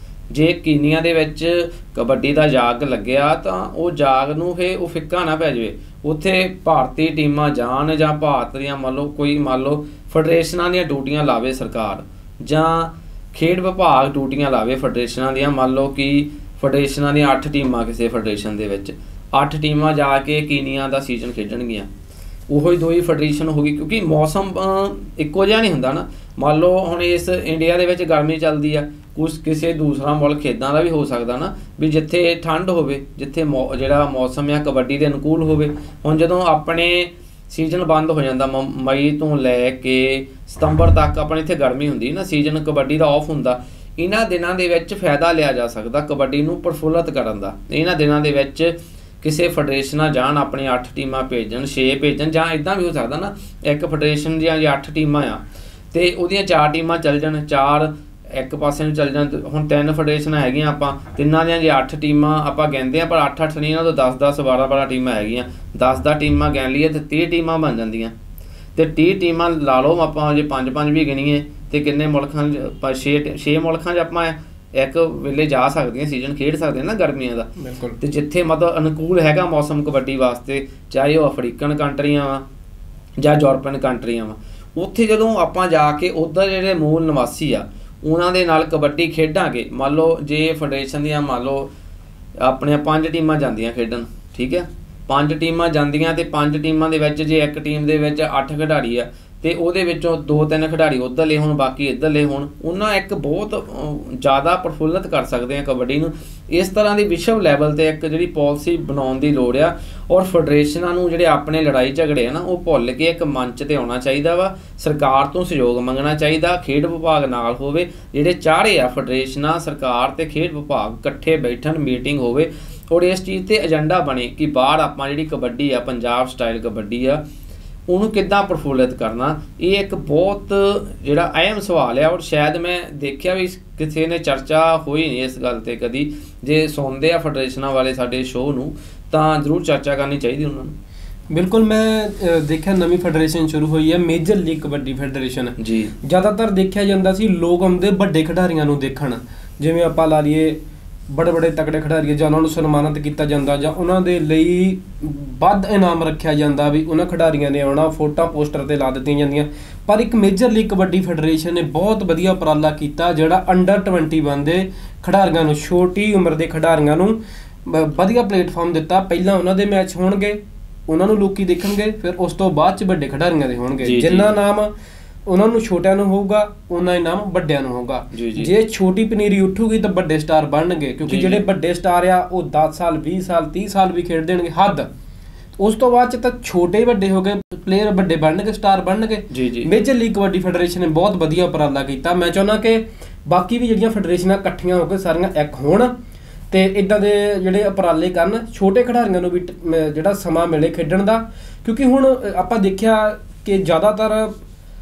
Speaker 2: ਜੇ ਕੀਨੀਆ ਦੇ ਵਿੱਚ ਕਬੱਡੀ ਦਾ ਜਾਗ ਲੱਗਿਆ ਤਾਂ ਉਹ ਜਾਗ ਨੂੰ ਫਿਰ ਉਹ ਫਿੱਕਾ ਨਾ ਪੈ ਜਾਵੇ, ਉੱਥੇ ਭਾਰਤੀ ਟੀਮਾਂ ਜਾਣ ਜਾਂ ਭਾਰਤ ਦੀਆਂ ਮੰਨ ਲਓ ਫੈਡਰੇਸ਼ਨਾਂ ਦੀਆਂ ਡਿਊਟੀਆਂ ਲਾਵੇ ਸਰਕਾਰ, ਜਾਂ ਖੇਡ ਵਿਭਾਗ ਡਿਊਟੀਆਂ ਲਾਵੇ ਫੈਡਰੇਸ਼ਨਾਂ ਦੀਆਂ। ਮੰਨ ਲਓ ਕਿ ਫੈਡਰੇਸ਼ਨਾਂ ਦੀਆਂ 8 ਟੀਮਾਂ ਕਿਸੇ ਫੈਡਰੇਸ਼ਨ ਦੇ ਵਿੱਚ, 8 ਟੀਮਾਂ ਜਾ ਕੇ ਕੀਨੀਆ ਦਾ ਸੀਜ਼ਨ ਖੇਡਣਗੀਆਂ, ਉਹੀ 2 ਹੀ ਫੈਡਰੇਸ਼ਨ ਹੋ ਗਈ, ਕਿਉਂਕਿ ਮੌਸਮ ਇੱਕੋ ਜਿਹਾ ਨਹੀਂ ਹੁੰਦਾ ਨਾ। ਮੰਨ ਲਓ ਹੁਣ ਇਸ ਇੰਡੀਆ ਦੇ ਵਿੱਚ ਗਰਮੀ ਚੱਲਦੀ ਆ, ਕਿਸੇ ਦੂਸਰਾ ਮੁਲਕ ਇੱਦਾਂ ਦਾ ਵੀ ਹੋ ਸਕਦਾ ਨਾ ਵੀ ਜਿੱਥੇ ਠੰਡ ਹੋਵੇ, ਜਿੱਥੇ ਜਿਹੜਾ ਮੌਸਮ ਆ ਕਬੱਡੀ ਦੇ ਅਨੁਕੂਲ ਹੋਵੇ। ਹੁਣ ਜਦੋਂ ਆਪਣੇ ਸੀਜ਼ਨ ਬੰਦ ਹੋ ਜਾਂਦਾ ਮਈ ਤੋਂ ਲੈ ਕੇ ਸਤੰਬਰ ਤੱਕ, ਆਪਣੇ ਇੱਥੇ ਗਰਮੀ ਹੁੰਦੀ ਨਾ, ਸੀਜ਼ਨ ਕਬੱਡੀ ਦਾ ਆਫ ਹੁੰਦਾ, ਇਹਨਾਂ ਦਿਨਾਂ ਦੇ ਵਿੱਚ ਫਾਇਦਾ ਲਿਆ ਜਾ ਸਕਦਾ ਕਬੱਡੀ ਨੂੰ ਪ੍ਰਫੁੱਲਤ ਕਰਨ ਦਾ। ਇਹਨਾਂ ਦਿਨਾਂ ਦੇ ਵਿੱਚ ਕਿਸੇ ਫੈਡਰੇਸ਼ਨਾਂ ਜਾਣ, ਆਪਣੀ 8 ਟੀਮਾਂ ਭੇਜਣ, 6 ਭੇਜਣ, ਜਾਂ ਇੱਦਾਂ ਵੀ ਹੋ ਸਕਦਾ ਨਾ ਇੱਕ ਫੈਡਰੇਸ਼ਨ ਦੀਆਂ ਜੇ 8 ਟੀਮਾਂ ਆ ਅਤੇ ਉਹਦੀਆਂ 4 ਟੀਮਾਂ ਚੱਲ ਜਾਣ, 4 ਇੱਕ ਪਾਸੇ ਨੂੰ ਚੱਲ ਜਾਣ। ਹੁਣ 3 ਫੈਡਰੇਸ਼ਨਾਂ ਹੈਗੀਆਂ, ਆਪਾਂ ਤਿੰਨਾਂ ਦੀਆਂ ਜੇ 8 ਟੀਮਾਂ ਆਪਾਂ ਗਿਣਦੇ ਹਾਂ, ਪਰ 8-8 ਨਹੀਂ, ਇਹਨਾਂ ਤੋਂ 10-10, 12-12 ਟੀਮਾਂ ਹੈਗੀਆਂ। 10 ਟੀਮਾਂ ਗਿਣ ਲਈਏ ਅਤੇ 30 ਟੀਮਾਂ ਬਣ ਜਾਂਦੀਆਂ, ਅਤੇ 30 ਟੀਮਾਂ ਲਾ ਲਓ ਆਪਾਂ ਜੇ 5-5 ਵੀ ਗਿਣੀਏ ਅਤੇ ਕਿੰਨੇ ਮੁਲਕਾਂ 'ਚ 6 ਮੁਲਕਾਂ 'ਚ ਆਪਾਂ ਇੱਕ ਵੇਲੇ ਜਾ ਸਕਦੀਆਂ, ਸੀਜ਼ਨ ਖੇਡ ਸਕਦੇ ਨਾ ਗਰਮੀਆਂ ਦਾ। ਅਤੇ ਜਿੱਥੇ ਮਤਲਬ ਅਨੁਕੂਲ ਹੈਗਾ ਮੌਸਮ ਕਬੱਡੀ ਵਾਸਤੇ, ਚਾਹੇ ਉਹ ਅਫਰੀਕਨ ਕੰਟਰੀਆਂ ਵਾ ਜਾਂ ਯੂਰਪੀਅਨ ਕੰਟਰੀਆਂ ਵਾ, ਉੱਥੇ ਜਦੋਂ ਆਪਾਂ ਜਾ ਕੇ ਉੱਧਰ ਜਿਹੜੇ ਮੂਲ ਨਿਵਾਸੀ ਆ ਉਹਨਾਂ ਦੇ ਨਾਲ ਕਬੱਡੀ ਖੇਡਾਂਗੇ। ਮੰਨ ਲਓ ਜੇ ਫੈਡਰੇਸ਼ਨ ਦੀਆਂ ਮੰਨ ਲਓ ਆਪਣੀਆਂ 5 ਟੀਮਾਂ ਜਾਂਦੀਆਂ ਖੇਡਣ, ਠੀਕ ਹੈ, 5 ਟੀਮਾਂ ਜਾਂਦੀਆਂ ਅਤੇ 5 ਟੀਮਾਂ ਦੇ ਵਿੱਚ ਜੇ ਇੱਕ ਟੀਮ ਦੇ ਵਿੱਚ 8 ਖਿਡਾਰੀ ਆ ਅਤੇ ਉਹਦੇ ਵਿੱਚੋਂ 2-3 ਖਿਡਾਰੀ ਉੱਧਰਲੇ ਹੋਣ, ਬਾਕੀ ਇੱਧਰਲੇ ਹੋਣ, ਉਹਨਾਂ ਇੱਕ ਬਹੁਤ ਜ਼ਿਆਦਾ ਪ੍ਰਫੁੱਲਤ ਕਰ ਸਕਦੇ ਆ ਕਬੱਡੀ ਨੂੰ। ਇਸ ਤਰ੍ਹਾਂ ਦੀ ਵਿਸ਼ਵ ਲੈਵਲ 'ਤੇ ਇੱਕ ਜਿਹੜੀ ਪਾਲਿਸੀ ਬਣਾਉਣ ਦੀ ਲੋੜ ਆ, ਔਰ ਫੈਡਰੇਸ਼ਨਾਂ ਨੂੰ ਜਿਹੜੇ ਆਪਣੇ ਲੜਾਈ ਝਗੜੇ ਆ ਨਾ ਉਹ ਭੁੱਲ ਕੇ ਇੱਕ ਮੰਚ 'ਤੇ ਆਉਣਾ ਚਾਹੀਦਾ ਵਾ। ਸਰਕਾਰ ਤੋਂ ਸਹਿਯੋਗ ਮੰਗਣਾ ਚਾਹੀਦਾ, ਖੇਡ ਵਿਭਾਗ ਨਾਲ ਹੋਵੇ, ਜਿਹੜੇ ਚਾਰੇ ਆ ਫੈਡਰੇਸ਼ਨਾਂ, ਸਰਕਾਰ ਅਤੇ ਖੇਡ ਵਿਭਾਗ ਇਕੱਠੇ ਬੈਠਣ, ਮੀਟਿੰਗ ਹੋਵੇ, ਔਰ ਇਸ ਚੀਜ਼ 'ਤੇ ਏਜੰਡਾ ਬਣੇ ਕਿ ਬਾਹਰ ਆਪਾਂ ਜਿਹੜੀ ਕਬੱਡੀ ਆ, ਪੰਜਾਬ ਸਟਾਈਲ ਕਬੱਡੀ ਆ, ਉਹਨੂੰ ਕਿੱਦਾਂ ਪ੍ਰਫੁੱਲਿਤ ਕਰਨਾ। ਇਹ ਇੱਕ ਬਹੁਤ ਜਿਹੜਾ ਅਹਿਮ ਸਵਾਲ ਹੈ, ਔਰ ਸ਼ਾਇਦ ਮੈਂ ਦੇਖਿਆ ਵੀ ਕਿਸੇ ਨੇ ਚਰਚਾ ਹੋਈ ਨਹੀਂ ਇਸ ਗੱਲ 'ਤੇ ਕਦੀ। ਜੇ ਸੁਣਦੇ ਆ ਫੈਡਰੇਸ਼ਨਾਂ ਵਾਲੇ ਸਾਡੇ ਸ਼ੋਅ ਨੂੰ ਤਾਂ ਜ਼ਰੂਰ ਚਰਚਾ ਕਰਨੀ ਚਾਹੀਦੀ ਉਹਨਾਂ ਨੂੰ।
Speaker 1: ਬਿਲਕੁਲ, ਮੈਂ ਦੇਖਿਆ ਨਵੀਂ ਫੈਡਰੇਸ਼ਨ ਸ਼ੁਰੂ ਹੋਈ ਹੈ, ਮੇਜਰ ਲੀਗ ਕਬੱਡੀ ਫੈਡਰੇਸ਼ਨ ਜੀ। ਜ਼ਿਆਦਾਤਰ ਦੇਖਿਆ ਜਾਂਦਾ ਸੀ ਲੋਕ ਆਉਂਦੇ ਵੱਡੇ ਖਿਡਾਰੀਆਂ ਨੂੰ ਦੇਖਣ, ਜਿਵੇਂ ਆਪਾਂ ਲਾ ਲਈਏ ਬੜੇ ਤਕੜੇ ਖਿਡਾਰੀ, ਜਾਂ ਉਹਨਾਂ ਨੂੰ ਸਨਮਾਨਿਤ ਕੀਤਾ ਜਾਂਦਾ, ਜਾਂ ਉਹਨਾਂ ਦੇ ਲਈ ਵੱਧ ਇਨਾਮ ਰੱਖਿਆ ਜਾਂਦਾ ਵੀ ਉਹਨਾਂ ਖਿਡਾਰੀਆਂ ਨੇ ਆਉਣਾ, ਫੋਟੋਆਂ ਪੋਸਟਰ 'ਤੇ ਲਾ ਦਿੱਤੀਆਂ ਜਾਂਦੀਆਂ। ਪਰ ਇੱਕ ਮੇਜਰ ਲੀਗ ਕਬੱਡੀ ਫੈਡਰੇਸ਼ਨ ਨੇ ਬਹੁਤ ਵਧੀਆ ਉਪਰਾਲਾ ਕੀਤਾ, ਜਿਹੜਾ ਅੰਡਰ 21 ਦੇ ਖਿਡਾਰੀਆਂ ਨੂੰ, ਛੋਟੀ ਉਮਰ ਦੇ ਖਿਡਾਰੀਆਂ ਨੂੰ ਵਧੀਆ ਪਲੇਟਫਾਰਮ ਦਿੱਤਾ। ਪਹਿਲਾਂ ਉਹਨਾਂ ਦੇ ਮੈਚ ਹੋਣਗੇ, ਉਹਨਾਂ ਨੂੰ ਲੋਕੀ ਦੇਖਣਗੇ, ਫਿਰ ਉਸ ਤੋਂ ਬਾਅਦ 'ਚ ਵੱਡੇ ਖਿਡਾਰੀਆਂ ਦੇ ਹੋਣਗੇ। ਜਿੰਨਾ ਨਾਮ ਉਹਨਾਂ ਨੂੰ ਛੋਟਿਆਂ ਨੂੰ ਹੋਊਗਾ ਉਹਨਾਂ ਇਨਾਮ ਵੱਡਿਆਂ ਨੂੰ ਹੋਊਗਾ। ਜੇ ਛੋਟੀ ਪਨੀਰੀ ਉੱਠੂਗੀ ਤਾਂ ਵੱਡੇ ਸਟਾਰ ਬਣਨਗੇ, ਕਿਉਂਕਿ ਜਿਹੜੇ ਵੱਡੇ ਸਟਾਰ ਆ ਉਹ 10 ਸਾਲ 20 ਸਾਲ 30 ਸਾਲ ਵੀ ਖੇਡ ਦੇਣਗੇ ਹੱਦ। ਉਸ ਤੋਂ ਬਾਅਦ 'ਚ ਤਾਂ ਛੋਟੇ ਵੱਡੇ ਹੋ ਗਏ, ਪਲੇਅਰ ਵੱਡੇ ਬਣਨਗੇ, ਸਟਾਰ ਬਣਨਗੇ। ਮੇਜਰ ਲੀਗ ਕਬੱਡੀ ਫੈਡਰੇਸ਼ਨ ਨੇ ਬਹੁਤ ਵਧੀਆ ਉਪਰਾਲਾ ਕੀਤਾ। ਮੈਂ ਚਾਹੁੰਦਾ ਕਿ ਬਾਕੀ ਵੀ ਜਿਹੜੀਆਂ ਫੈਡਰੇਸ਼ਨਾਂ ਇਕੱਠੀਆਂ ਹੋ ਕੇ ਸਾਰੀਆਂ ਇੱਕ ਹੋਣ ਅਤੇ ਇੱਦਾਂ ਦੇ ਜਿਹੜੇ ਉਪਰਾਲੇ ਕਰਨ, ਛੋਟੇ ਖਿਡਾਰੀਆਂ ਨੂੰ ਵੀ ਜਿਹੜਾ ਸਮਾਂ ਮਿਲੇ ਖੇਡਣ ਦਾ। ਕਿਉਂਕਿ ਹੁਣ ਆਪਾਂ ਦੇਖਿਆ ਕਿ ਜ਼ਿਆਦਾਤਰ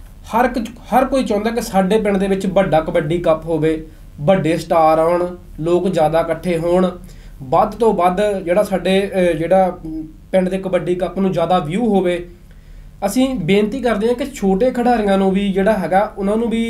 Speaker 1: ਹਰ ਕੋਈ ਚਾਹੁੰਦਾ ਕਿ ਸਾਡੇ ਪਿੰਡ ਦੇ ਵਿੱਚ ਵੱਡਾ ਕਬੱਡੀ ਕੱਪ ਹੋਵੇ, ਵੱਡੇ ਸਟਾਰ ਆਉਣ, ਲੋਕ ਜ਼ਿਆਦਾ ਇਕੱਠੇ ਹੋਣ, ਵੱਧ ਤੋਂ ਵੱਧ ਜਿਹੜਾ ਸਾਡੇ ਜਿਹੜਾ ਪਿੰਡ ਦੇ ਕਬੱਡੀ ਕੱਪ ਨੂੰ ਜ਼ਿਆਦਾ ਵਿਊ ਹੋਵੇ। ਅਸੀਂ ਬੇਨਤੀ ਕਰਦੇ ਹਾਂ ਕਿ ਛੋਟੇ ਖਿਡਾਰੀਆਂ ਨੂੰ ਵੀ ਜਿਹੜਾ ਹੈਗਾ ਉਹਨਾਂ ਨੂੰ ਵੀ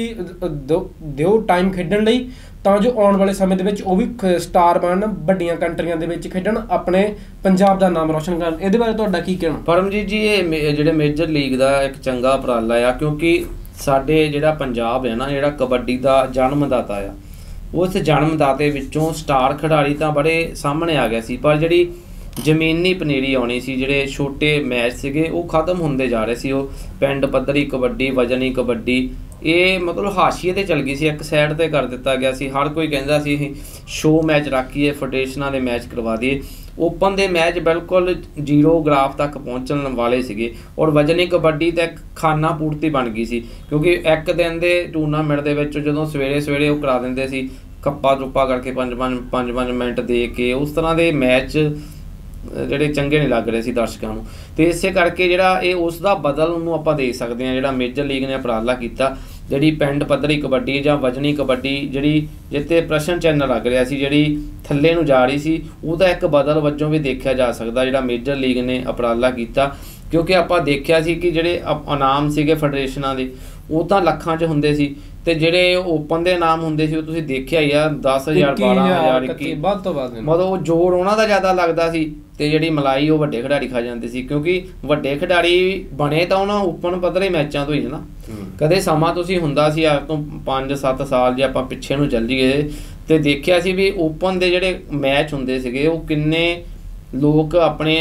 Speaker 1: ਦਿਓ ਟਾਈਮ ਖੇਡਣ ਲਈ, ਤਾਂ ਜੋ ਆਉਣ ਵਾਲੇ ਸਮੇਂ ਦੇ ਵਿੱਚ ਉਹ ਵੀ ਸਟਾਰ ਬਣਨ, ਵੱਡੀਆਂ ਕੰਟਰੀਆਂ ਦੇ ਵਿੱਚ ਖੇਡਣ, ਆਪਣੇ ਪੰਜਾਬ ਦਾ ਨਾਮ ਰੋਸ਼ਨ ਕਰਨ। ਇਹਦੇ ਬਾਰੇ ਤੁਹਾਡਾ ਕੀ ਕਹਿਣਾ?
Speaker 2: ਪਰਮਜੀਤ ਜੀ, ਇਹ ਜਿਹੜੇ ਮੇਜਰ ਲੀਗ ਦਾ ਇੱਕ ਚੰਗਾ ਉਪਰਾਲਾ ਆ, ਕਿਉਂਕਿ ਸਾਡੇ ਜਿਹੜਾ ਪੰਜਾਬ ਹੈ ਨਾ, ਜਿਹੜਾ ਕਬੱਡੀ ਦਾ ਜਨਮਦਾਤਾ ਆ, ਉਸ ਜਨਮਦਾਤੇ ਵਿੱਚੋਂ ਸਟਾਰ ਖਿਡਾਰੀ ਤਾਂ ਬੜੇ ਸਾਹਮਣੇ ਆ ਗਿਆ ਸੀ, ਪਰ ਜਿਹੜੀ ਜ਼ਮੀਨੀ ਪਨੀਰੀ ਆਉਣੀ ਸੀ, ਜਿਹੜੇ ਛੋਟੇ ਮੈਚ ਸੀਗੇ ਉਹ ਖਤਮ ਹੁੰਦੇ ਜਾ ਰਹੇ ਸੀ। ਉਹ ਪਿੰਡ ਪੱਧਰੀ ਕਬੱਡੀ, ਵਜਨੀ ਕਬੱਡੀ, ਇਹ ਮਤਲਬ ਹਾਸ਼ੀਏ 'ਤੇ ਚੱਲ ਗਈ ਸੀ, ਇੱਕ ਸਾਈਡ 'ਤੇ ਕਰ ਦਿੱਤਾ ਗਿਆ ਸੀ। ਹਰ ਕੋਈ ਕਹਿੰਦਾ ਸੀ ਅਸੀਂ ਸ਼ੋਅ ਮੈਚ ਰੱਖੀਏ, ਫੈਡਰੇਸ਼ਨਾਂ ਦੇ ਮੈਚ ਕਰਵਾ ਦਈਏ। ਓਪਨ ਦੇ ਮੈਚ ਬਿਲਕੁਲ 0 ਗ੍ਰਾਫ ਤੱਕ ਪਹੁੰਚਣ ਵਾਲੇ ਸੀਗੇ, ਔਰ ਵਜਨੀ ਕਬੱਡੀ ਤਾਂ ਇੱਕ ਖਾਨਾ ਪੂਰਤੀ ਬਣ ਗਈ ਸੀ, ਕਿਉਂਕਿ ਇੱਕ ਦਿਨ ਦੇ ਟੂਰਨਾਮੈਂਟ ਦੇ ਵਿੱਚ ਜਦੋਂ ਸਵੇਰੇ ਉਹ ਕਰਾ ਦਿੰਦੇ ਸੀ ਕੱਪਾ ਚੁੱਪਾ ਕਰਕੇ 5 ਮਿੰਟ ਦੇ ਕੇ, ਉਸ ਤਰ੍ਹਾਂ ਦੇ ਮੈਚ ਜਿਹੜੇ ਚੰਗੇ ਨਹੀਂ ਲੱਗ ਰਹੇ ਸੀ ਦਰਸ਼ਕਾਂ ਨੂੰ। ਅਤੇ ਇਸੇ ਕਰਕੇ ਜਿਹੜਾ ਇਹ ਉਸ ਦਾ ਬਦਲ ਉਹਨੂੰ ਆਪਾਂ ਦੇਖ ਸਕਦੇ ਹਾਂ, ਜਿਹੜਾ ਮੇਜਰ ਲੀਗ ਨੇ ਉਪਰਾਲਾ ਕੀਤਾ, ਜਿਹੜੀ ਪਿੰਡ ਪੱਧਰੀ ਕਬੱਡੀ ਜਾਂ ਵਜਨੀ ਕਬੱਡੀ ਜਿਹੜੀ ਜਿੱਤੇ ਪ੍ਰਸ਼ਨ ਚਿੰਨ੍ਹ ਲੱਗ ਰਿਹਾ ਸੀ, ਜਿਹੜੀ ਥੱਲੇ ਨੂੰ ਜਾ ਰਹੀ ਸੀ, ਉਹਦਾ ਇੱਕ ਬਦਲ ਵਜੋਂ ਵੀ ਦੇਖਿਆ ਜਾ ਸਕਦਾ ਜਿਹੜਾ ਮੇਜਰ ਲੀਗ ਨੇ ਉਪਰਾਲਾ ਕੀਤਾ। ਕਿਉਂਕਿ ਆਪਾਂ ਦੇਖਿਆ ਸੀ ਕਿ ਜਿਹੜੇ ਇਨਾਮ ਸੀਗੇ ਫੈਡਰੇਸ਼ਨਾਂ ਦੇ ਉਹ ਤਾਂ ਲੱਖਾਂ 'ਚ ਹੁੰਦੇ ਸੀ, ਅਤੇ ਜਿਹੜੇ ਓਪਨ ਦੇ ਇਨਾਮ ਹੁੰਦੇ ਸੀ ਉਹ ਤੁਸੀਂ ਦੇਖਿਆ ਹੀ ਆ 10,000 12,000 21
Speaker 1: ਵੱਧ ਤੋਂ ਵੱਧ,
Speaker 2: ਮਤਲਬ ਉਹ ਜ਼ੋਰ ਉਹਨਾਂ ਦਾ ਜ਼ਿਆਦਾ ਲੱਗਦਾ ਸੀ, ਅਤੇ ਜਿਹੜੀ ਮਲਾਈ ਉਹ ਵੱਡੇ ਖਿਡਾਰੀ ਖਾ ਜਾਂਦੇ ਸੀ, ਕਿਉਂਕਿ ਵੱਡੇ ਖਿਡਾਰੀ ਬਣੇ ਤਾਂ ਉਹਨਾਂ ਓਪਨ ਪੱਧਰੇ ਮੈਚਾਂ ਤੋਂ ਹੀ ਹੈ ਨਾ। ਕਦੇ ਸਮਾਂ ਤੁਸੀਂ ਹੁੰਦਾ ਸੀ ਅੱਜ ਤੋਂ 5-7 ਸਾਲ ਜੇ ਆਪਾਂ ਪਿੱਛੇ ਨੂੰ ਚੱਲ ਜਾਈਏ, ਅਤੇ ਦੇਖਿਆ ਸੀ ਵੀ ਓਪਨ ਦੇ ਜਿਹੜੇ ਮੈਚ ਹੁੰਦੇ ਸੀਗੇ ਉਹ ਕਿੰਨੇ ਲੋਕ ਆਪਣੇ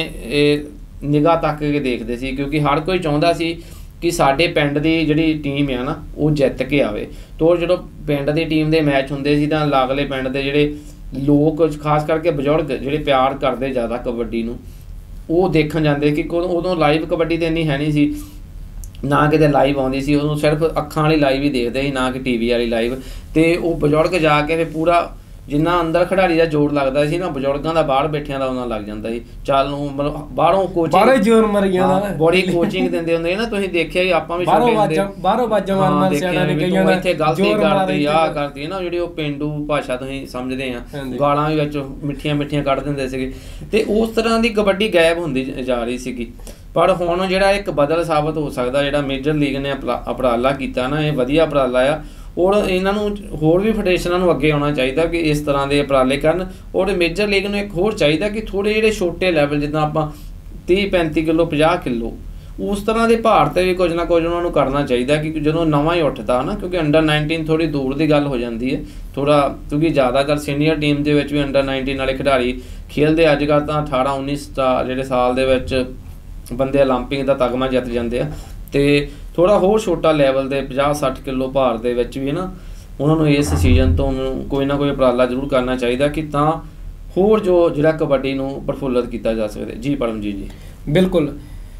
Speaker 2: ਨਿਗਾਹ ਤੱਕ ਕੇ ਦੇਖਦੇ ਸੀ, ਕਿਉਂਕਿ ਹਰ ਕੋਈ ਚਾਹੁੰਦਾ ਸੀ ਕਿ ਸਾਡੇ ਪਿੰਡ ਦੀ ਜਿਹੜੀ ਟੀਮ ਆ ਨਾ ਉਹ ਜਿੱਤ ਕੇ ਆਵੇ। ਤੋਂ ਜਦੋਂ ਪਿੰਡ ਦੀ ਟੀਮ ਦੇ ਮੈਚ ਹੁੰਦੇ ਸੀ ਤਾਂ ਲਾਗਲੇ ਪਿੰਡ ਦੇ ਜਿਹੜੇ ਲੋਕ, ਖਾਸ ਕਰਕੇ ਬਜ਼ੁਰਗ ਜਿਹੜੇ ਪਿਆਰ ਕਰਦੇ ਜ਼ਿਆਦਾ ਕਬੱਡੀ ਨੂੰ, ਉਹ ਦੇਖਣ ਜਾਂਦੇ ਕਿ ਉਦੋਂ ਲਾਈਵ ਕਬੱਡੀ ਤਾਂ ਇੰਨੀ ਹੈ ਨਹੀਂ ਸੀ, ਨਾ ਕਿਤੇ ਲਾਈਵ ਆਉਂਦੀ ਸੀ, ਉਦੋਂ ਸਿਰਫ ਅੱਖਾਂ ਵਾਲੀ ਲਾਈਵ ਹੀ ਦੇਖਦੇ ਸੀ, ਨਾ ਕਿ TV ਵਾਲੀ ਲਾਈਵ। ਅਤੇ ਉਹ ਬਜ਼ੁਰਗ ਜਾ ਕੇ ਫਿਰ ਪੂਰਾ ਜਿੰਨਾ ਅੰਦਰ ਖਿਡਾਰੀ ਦਾ ਜ਼ੋਰ ਲੱਗਦਾ ਸੀ ਨਾ, ਬਜ਼ੁਰਗਾਂ ਦਾ ਬਾਹਰ ਬੈਠਿਆਂ ਦਾ ਉਹਨਾਂ ਲੱਗ ਜਾਂਦਾ ਸੀ। ਚੱਲ ਨੂੰ ਮਤਲਬ ਬਾਹਰੋਂ ਕੋਚਿੰਗ
Speaker 1: ਜ਼ੋਰ ਮਰ ਗਿਆ,
Speaker 2: ਬੜੀ ਕੋਚਿੰਗ ਦਿੰਦੇ ਹੁੰਦੇ ਨਾ, ਤੁਸੀਂ ਦੇਖਿਆ ਹੀ, ਆਪਾਂ ਵੀ
Speaker 1: ਬਾਹਰੋਂ ਵਾਜਾਂ ਮਾਰ ਸਿਆਣਾ ਨੇ ਕਈਆਂ ਦਾ
Speaker 2: ਇੱਥੇ ਗਲਤੀ ਕਰਦੀ ਆਹ ਕਰਦੀ ਨਾ, ਜਿਹੜੀ ਉਹ ਪੇਂਡੂ ਭਾਸ਼ਾ ਤੁਸੀਂ ਸਮਝਦੇ ਆ, ਗਾਲਾਂ ਵੀ ਵਿੱਚ ਮਿੱਠੀਆਂ ਕੱਢ ਦਿੰਦੇ ਸੀਗੇ, ਅਤੇ ਉਸ ਤਰ੍ਹਾਂ ਦੀ ਕਬੱਡੀ ਗਾਇਬ ਹੁੰਦੀ ਜਾ ਰਹੀ ਸੀਗੀ। ਪਰ ਹੁਣ ਜਿਹੜਾ ਇੱਕ ਬਦਲ ਸਾਬਤ ਹੋ ਸਕਦਾ, ਜਿਹੜਾ ਮੇਜਰ ਲੀਗ ਨੇ ਉਪਰਾਲਾ ਕੀਤਾ ਨਾ, ਇਹ ਵਧੀਆ ਉਪਰਾਲਾ ਆ, ਔਰ ਇਹਨਾਂ ਨੂੰ ਹੋਰ ਵੀ ਫੈਡਰੇਸ਼ਨਾਂ ਨੂੰ ਅੱਗੇ ਆਉਣਾ ਚਾਹੀਦਾ ਕਿ ਇਸ ਤਰ੍ਹਾਂ ਦੇ ਉਪਰਾਲੇ ਕਰਨ। ਔਰ ਮੇਜਰ ਲੀਗ ਨੂੰ ਇੱਕ ਹੋਰ ਚਾਹੀਦਾ ਕਿ ਥੋੜ੍ਹੇ ਜਿਹੜੇ ਛੋਟੇ ਲੈਵਲ, ਜਿੱਦਾਂ ਆਪਾਂ 30-35 ਕਿਲੋ 50 ਕਿਲੋ ਉਸ ਤਰ੍ਹਾਂ ਦੇ ਭਾਰ 'ਤੇ ਵੀ ਕੁਝ ਨਾ ਕੁਝ ਉਹਨਾਂ ਨੂੰ ਕਰਨਾ ਚਾਹੀਦਾ, ਕਿ ਜਦੋਂ ਨਵਾਂ ਹੀ ਉੱਠਦਾ ਨਾ, ਕਿਉਂਕਿ ਅੰਡਰ 19 ਥੋੜ੍ਹੀ ਦੂਰ ਦੀ ਗੱਲ ਹੋ ਜਾਂਦੀ ਹੈ ਥੋੜ੍ਹਾ, ਕਿਉਂਕਿ ਜ਼ਿਆਦਾਤਰ ਸੀਨੀਅਰ ਟੀਮ ਦੇ ਵਿੱਚ ਵੀ ਅੰਡਰ 19 ਵਾਲੇ ਖਿਡਾਰੀ ਖੇਡਦੇ। ਅੱਜ ਕੱਲ੍ਹ ਤਾਂ 18-19 ਜਿਹੜੇ ਸਾਲ ਦੇ ਵਿੱਚ ਬੰਦੇ ਓਲੰਪਿਕ ਦਾ ਤਗਮਾ ਜਿੱਤ ਜਾਂਦੇ ਆ, ਅਤੇ ਥੋੜ੍ਹਾ ਹੋਰ ਛੋਟਾ ਲੈਵਲ ਦੇ 50-60 ਕਿਲੋ ਭਾਰ ਦੇ ਵਿੱਚ ਵੀ ਨਾ ਉਹਨਾਂ ਨੂੰ ਇਸ ਸੀਜ਼ਨ ਤੋਂ ਕੋਈ ਨਾ ਕੋਈ ਉਪਰਾਲਾ ਜ਼ਰੂਰ ਕਰਨਾ ਚਾਹੀਦਾ, ਕਿ ਤਾਂ ਹੋਰ ਜਿਹੜਾ ਕਬੱਡੀ ਨੂੰ ਪ੍ਰਫੁੱਲਤ ਕੀਤਾ ਜਾ ਸਕਦਾ। ਜੀ ਪਰਮਜੀਤ ਜੀ,
Speaker 1: ਬਿਲਕੁਲ।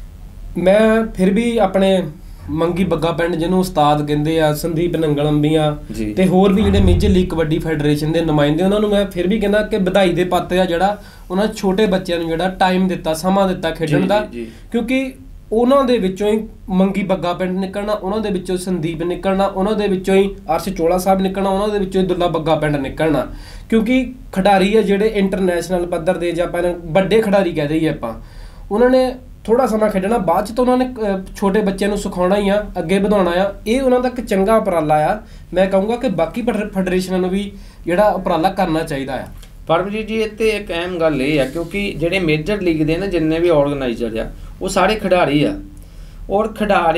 Speaker 1: ਮੈਂ ਫਿਰ ਵੀ ਆਪਣੇ ਮੰਗੀ ਬੱਗਾ ਪਿੰਡ, ਜਿਹਨੂੰ ਉਸਤਾਦ ਕਹਿੰਦੇ ਆ, ਸੰਦੀਪ ਨੰਗਲ ਅੰਬੀਆਂ, ਤੇ ਹੋਰ ਵੀ ਜਿਹੜੇ ਮੇਜਰ ਲੀਗ ਕਬੱਡੀ ਫੈਡਰੇਸ਼ਨ ਦੇ ਨੁਮਾਇੰਦੇ, ਉਹਨਾਂ ਨੂੰ ਮੈਂ ਫਿਰ ਵੀ ਕਹਿੰਦਾ ਕਿ ਵਧਾਈ ਦੇ ਪਾਤਰ ਆ, ਜਿਹੜਾ ਉਹਨਾਂ ਛੋਟੇ ਬੱਚਿਆਂ ਨੂੰ ਜਿਹੜਾ ਟਾਈਮ ਦਿੱਤਾ, ਸਮਾਂ ਦਿੱਤਾ ਖੇਡਣ ਦਾ, ਕਿਉਂਕਿ ਉਹਨਾਂ ਦੇ ਵਿੱਚੋਂ ਹੀ ਮੰਗੀ ਬੱਗਾ ਪਿੰਡ ਨਿਕਲਣਾ, ਉਹਨਾਂ ਦੇ ਵਿੱਚੋਂ ਸੰਦੀਪ ਨਿਕਲਣਾ, ਉਹਨਾਂ ਦੇ ਵਿੱਚੋਂ ਹੀ ਅਰਸ਼ ਚੋਲਾ ਸਾਹਿਬ ਨਿਕਲਣਾ, ਉਹਨਾਂ ਦੇ ਵਿੱਚੋਂ ਹੀ ਦੁੱਲਾ ਬੱਗਾ ਪਿੰਡ ਨਿਕਲਣਾ, ਕਿਉਂਕਿ ਖਿਡਾਰੀ ਆ ਜਿਹੜੇ ਇੰਟਰਨੈਸ਼ਨਲ ਪੱਧਰ ਦੇ, ਜਾਂ ਆਪਾਂ ਵੱਡੇ ਖਿਡਾਰੀ ਕਹਿ ਦਈਏ ਆਪਾਂ, ਉਹਨਾਂ ਨੇ ਥੋੜ੍ਹਾ ਸਮਾਂ ਖੇਡਣਾ, ਬਾਅਦ 'ਚ ਤਾਂ ਉਹਨਾਂ ਨੇ ਛੋਟੇ ਬੱਚਿਆਂ ਨੂੰ ਸਿਖਾਉਣਾ ਹੀ ਆ, ਅੱਗੇ ਵਧਾਉਣਾ ਆ। ਇਹ ਉਹਨਾਂ ਦਾ ਇੱਕ ਚੰਗਾ ਉਪਰਾਲਾ ਆ। ਮੈਂ ਕਹੂੰਗਾ ਕਿ ਬਾਕੀ ਫੈਡਰੇਸ਼ਨਾਂ ਨੂੰ ਵੀ ਜਿਹੜਾ ਉਪਰਾਲਾ ਕਰਨਾ ਚਾਹੀਦਾ ਆ।
Speaker 2: ਪਰਮਜੀਤ ਜੀ, ਇੱਥੇ ਇੱਕ ਅਹਿਮ ਗੱਲ ਇਹ ਆ, ਕਿਉਂਕਿ ਜਿਹੜੇ ਮੇਜਰ ਲੀਗ ਦੇ ਨਾ ਜਿੰਨੇ ਵੀ ਆਰਗੇਨਾਈਜ਼ਰ ਆ, ਉਹ ਸਾਰੇ ਖਿਡਾਰੀ ਆ, ਔਰ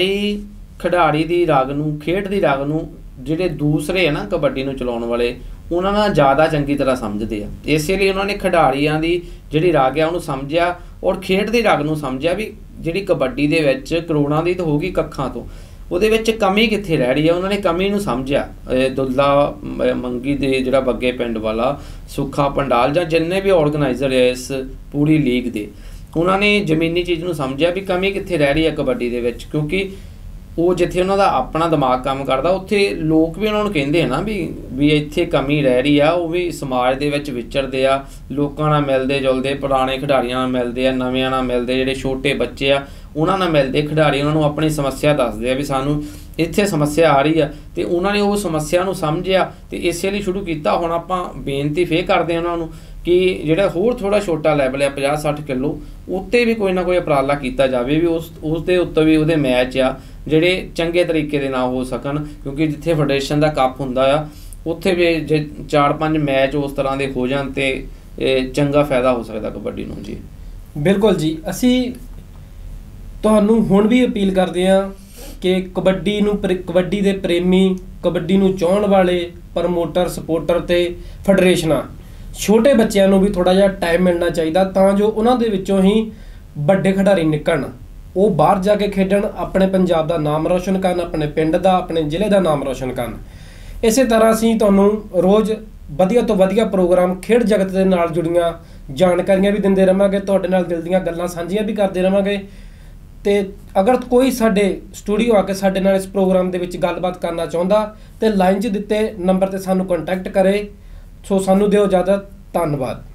Speaker 2: ਖਿਡਾਰੀ ਦੀ ਰਗ ਨੂੰ, ਖੇਡ ਦੀ ਰਗ ਨੂੰ ਜਿਹੜੇ ਦੂਸਰੇ ਆ ਨਾ ਕਬੱਡੀ ਨੂੰ ਚਲਾਉਣ ਵਾਲੇ, ਉਹਨਾਂ ਨਾਲ ਜ਼ਿਆਦਾ ਚੰਗੀ ਤਰ੍ਹਾਂ ਸਮਝਦੇ ਆ। ਇਸੇ ਲਈ ਉਹਨਾਂ ਨੇ ਖਿਡਾਰੀਆਂ ਦੀ ਜਿਹੜੀ ਰਗ ਆ ਉਹਨੂੰ ਸਮਝਿਆ, ਔਰ ਖੇਡ ਦੀ ਰਗ ਨੂੰ ਸਮਝਿਆ ਵੀ ਜਿਹੜੀ ਕਬੱਡੀ ਦੇ ਵਿੱਚ ਕਰੋੜਾਂ ਦੀ ਤਾਂ ਹੋ ਗਈ ਕੱਖਾਂ ਤੋਂ, ਉਹਦੇ ਵਿੱਚ ਕਮੀ ਕਿੱਥੇ ਰਹਿ ਰਹੀ ਹੈ, ਉਹਨਾਂ ਨੇ ਕਮੀ ਨੂੰ ਸਮਝਿਆ। ਦੁੱਲਾ ਮੰਗੀ ਦੇ ਜਿਹੜਾ ਬੱਗੇ ਪਿੰਡ ਵਾਲਾ, ਸੁੱਖਾ ਪੰਡਾਲ, ਜਾਂ ਜਿੰਨੇ ਵੀ ਆਰਗੇਨਾਈਜ਼ਰ ਹੈ ਇਸ ਪੂਰੀ ਲੀਗ ਦੇ, ਉਹਨਾਂ ਨੇ ਜ਼ਮੀਨੀ ਚੀਜ਼ ਨੂੰ ਸਮਝਿਆ ਵੀ ਕਮੀ ਕਿੱਥੇ ਰਹਿ ਰਹੀ ਹੈ ਕਬੱਡੀ ਦੇ ਵਿੱਚ, ਕਿਉਂਕਿ ਉਹ ਜਿੱਥੇ ਉਹਨਾਂ ਦਾ ਆਪਣਾ ਦਿਮਾਗ ਕੰਮ ਕਰਦਾ, ਉੱਥੇ ਲੋਕ ਵੀ ਉਹਨਾਂ ਨੂੰ ਕਹਿੰਦੇ ਆ ਨਾ ਵੀ ਇੱਥੇ ਕਮੀ ਰਹਿ ਰਹੀ ਆ। ਉਹ ਵੀ ਸਮਾਜ ਦੇ ਵਿੱਚ ਵਿਚਰਦੇ ਆ, ਲੋਕਾਂ ਨਾਲ ਮਿਲਦੇ ਜੁਲਦੇ, ਪੁਰਾਣੇ ਖਿਡਾਰੀਆਂ ਨਾਲ ਮਿਲਦੇ ਆ, ਨਵਿਆਂ ਨਾਲ ਮਿਲਦੇ, ਜਿਹੜੇ ਛੋਟੇ ਬੱਚੇ ਆ ਉਹਨਾਂ ਨਾਲ ਮਿਲਦੇ ਖਿਡਾਰੀ, ਉਹਨਾਂ ਨੂੰ ਆਪਣੀ ਸਮੱਸਿਆ ਦੱਸਦੇ ਆ ਵੀ ਸਾਨੂੰ ਇੱਥੇ ਸਮੱਸਿਆ ਆ ਰਹੀ ਆ, ਅਤੇ ਉਹਨਾਂ ਨੇ ਉਹ ਸਮੱਸਿਆ ਨੂੰ ਸਮਝਿਆ ਅਤੇ ਇਸੇ ਲਈ ਸ਼ੁਰੂ ਕੀਤਾ। ਹੁਣ ਆਪਾਂ ਬੇਨਤੀ ਫੇਰ ਕਰਦੇ ਹਾਂ ਉਹਨਾਂ ਨੂੰ ਕਿ ਜਿਹੜਾ ਹੋਰ ਥੋੜ੍ਹਾ ਛੋਟਾ ਲੈਵਲ ਹੈ 50-60 ਕਿਲੋ, ਉੱਤੇ ਵੀ ਕੋਈ ਨਾ ਕੋਈ ਉਪਰਾਲਾ ਕੀਤਾ ਜਾਵੇ ਵੀ ਉਸ ਦੇ ਉੱਤੇ ਵੀ ਉਹਦੇ ਮੈਚ ਆ ਜਿਹੜੇ ਚੰਗੇ ਤਰੀਕੇ ਦੇ ਨਾਲ ਹੋ ਸਕਣ, ਕਿਉਂਕਿ ਜਿੱਥੇ ਫੈਡਰੇਸ਼ਨ ਦਾ ਕੱਪ ਹੁੰਦਾ ਆ ਉੱਥੇ ਵੀ ਜੇ 4-5 ਮੈਚ ਉਸ ਤਰ੍ਹਾਂ ਦੇ ਹੋ ਜਾਣ ਤੇ ਚੰਗਾ ਫਾਇਦਾ ਹੋ ਸਕਦਾ ਕਬੱਡੀ ਨੂੰ ਜੀ।
Speaker 1: ਬਿਲਕੁਲ ਜੀ, ਅਸੀਂ ਤੁਹਾਨੂੰ ਹੁਣ ਵੀ ਅਪੀਲ ਕਰਦੇ ਹਾਂ ਕਿ ਕਬੱਡੀ ਦੇ ਪ੍ਰੇਮੀ, ਕਬੱਡੀ ਨੂੰ ਚਾਹਣ ਵਾਲੇ ਪ੍ਰਮੋਟਰ, ਸਪੋਰਟਰ ਤੇ ਫੈਡਰੇਸ਼ਨਾਂ, ਛੋਟੇ ਬੱਚਿਆਂ ਨੂੰ ਵੀ ਥੋੜ੍ਹਾ ਜਿਹਾ ਟਾਈਮ ਮਿਲਣਾ ਚਾਹੀਦਾ ਤਾਂ ਜੋ ਉਹਨਾਂ ਦੇ ਵਿੱਚੋਂ ਹੀ ਵੱਡੇ ਖਿਡਾਰੀ ਨਿਕਲਣ, ਉਹ ਬਾਹਰ ਜਾ ਕੇ ਖੇਡਣ, ਆਪਣੇ ਪੰਜਾਬ ਦਾ ਨਾਮ ਰੋਸ਼ਨ ਕਰਨ, ਆਪਣੇ ਪਿੰਡ ਦਾ, ਆਪਣੇ ਜ਼ਿਲ੍ਹੇ ਦਾ ਨਾਮ ਰੋਸ਼ਨ ਕਰਨ। ਇਸੇ ਤਰ੍ਹਾਂ ਅਸੀਂ ਤੁਹਾਨੂੰ ਰੋਜ਼ ਵਧੀਆ ਤੋਂ ਵਧੀਆ ਪ੍ਰੋਗਰਾਮ, ਖੇਡ ਜਗਤ ਦੇ ਨਾਲ ਜੁੜੀਆਂ ਜਾਣਕਾਰੀਆਂ ਵੀ ਦਿੰਦੇ ਰਹਾਂਗੇ, ਤੁਹਾਡੇ ਨਾਲ ਦਿਲ ਦੀਆਂ ਗੱਲਾਂ ਸਾਂਝੀਆਂ ਵੀ ਕਰਦੇ ਰਹਾਂਗੇ। ਅਤੇ ਅਗਰ ਕੋਈ ਸਾਡੇ ਸਟੂਡੀਓ ਆ ਕੇ ਸਾਡੇ ਨਾਲ ਇਸ ਪ੍ਰੋਗਰਾਮ ਦੇ ਵਿੱਚ ਗੱਲਬਾਤ ਕਰਨਾ ਚਾਹੁੰਦਾ ਤਾਂ ਲਾਈਨ 'ਚ ਦਿੱਤੇ ਨੰਬਰ 'ਤੇ ਸਾਨੂੰ ਕੰਟੈਕਟ ਕਰੇ। ਸੋ ਸਾਨੂੰ ਦਿਓ ਇਜਾਜ਼ਤ, ਧੰਨਵਾਦ।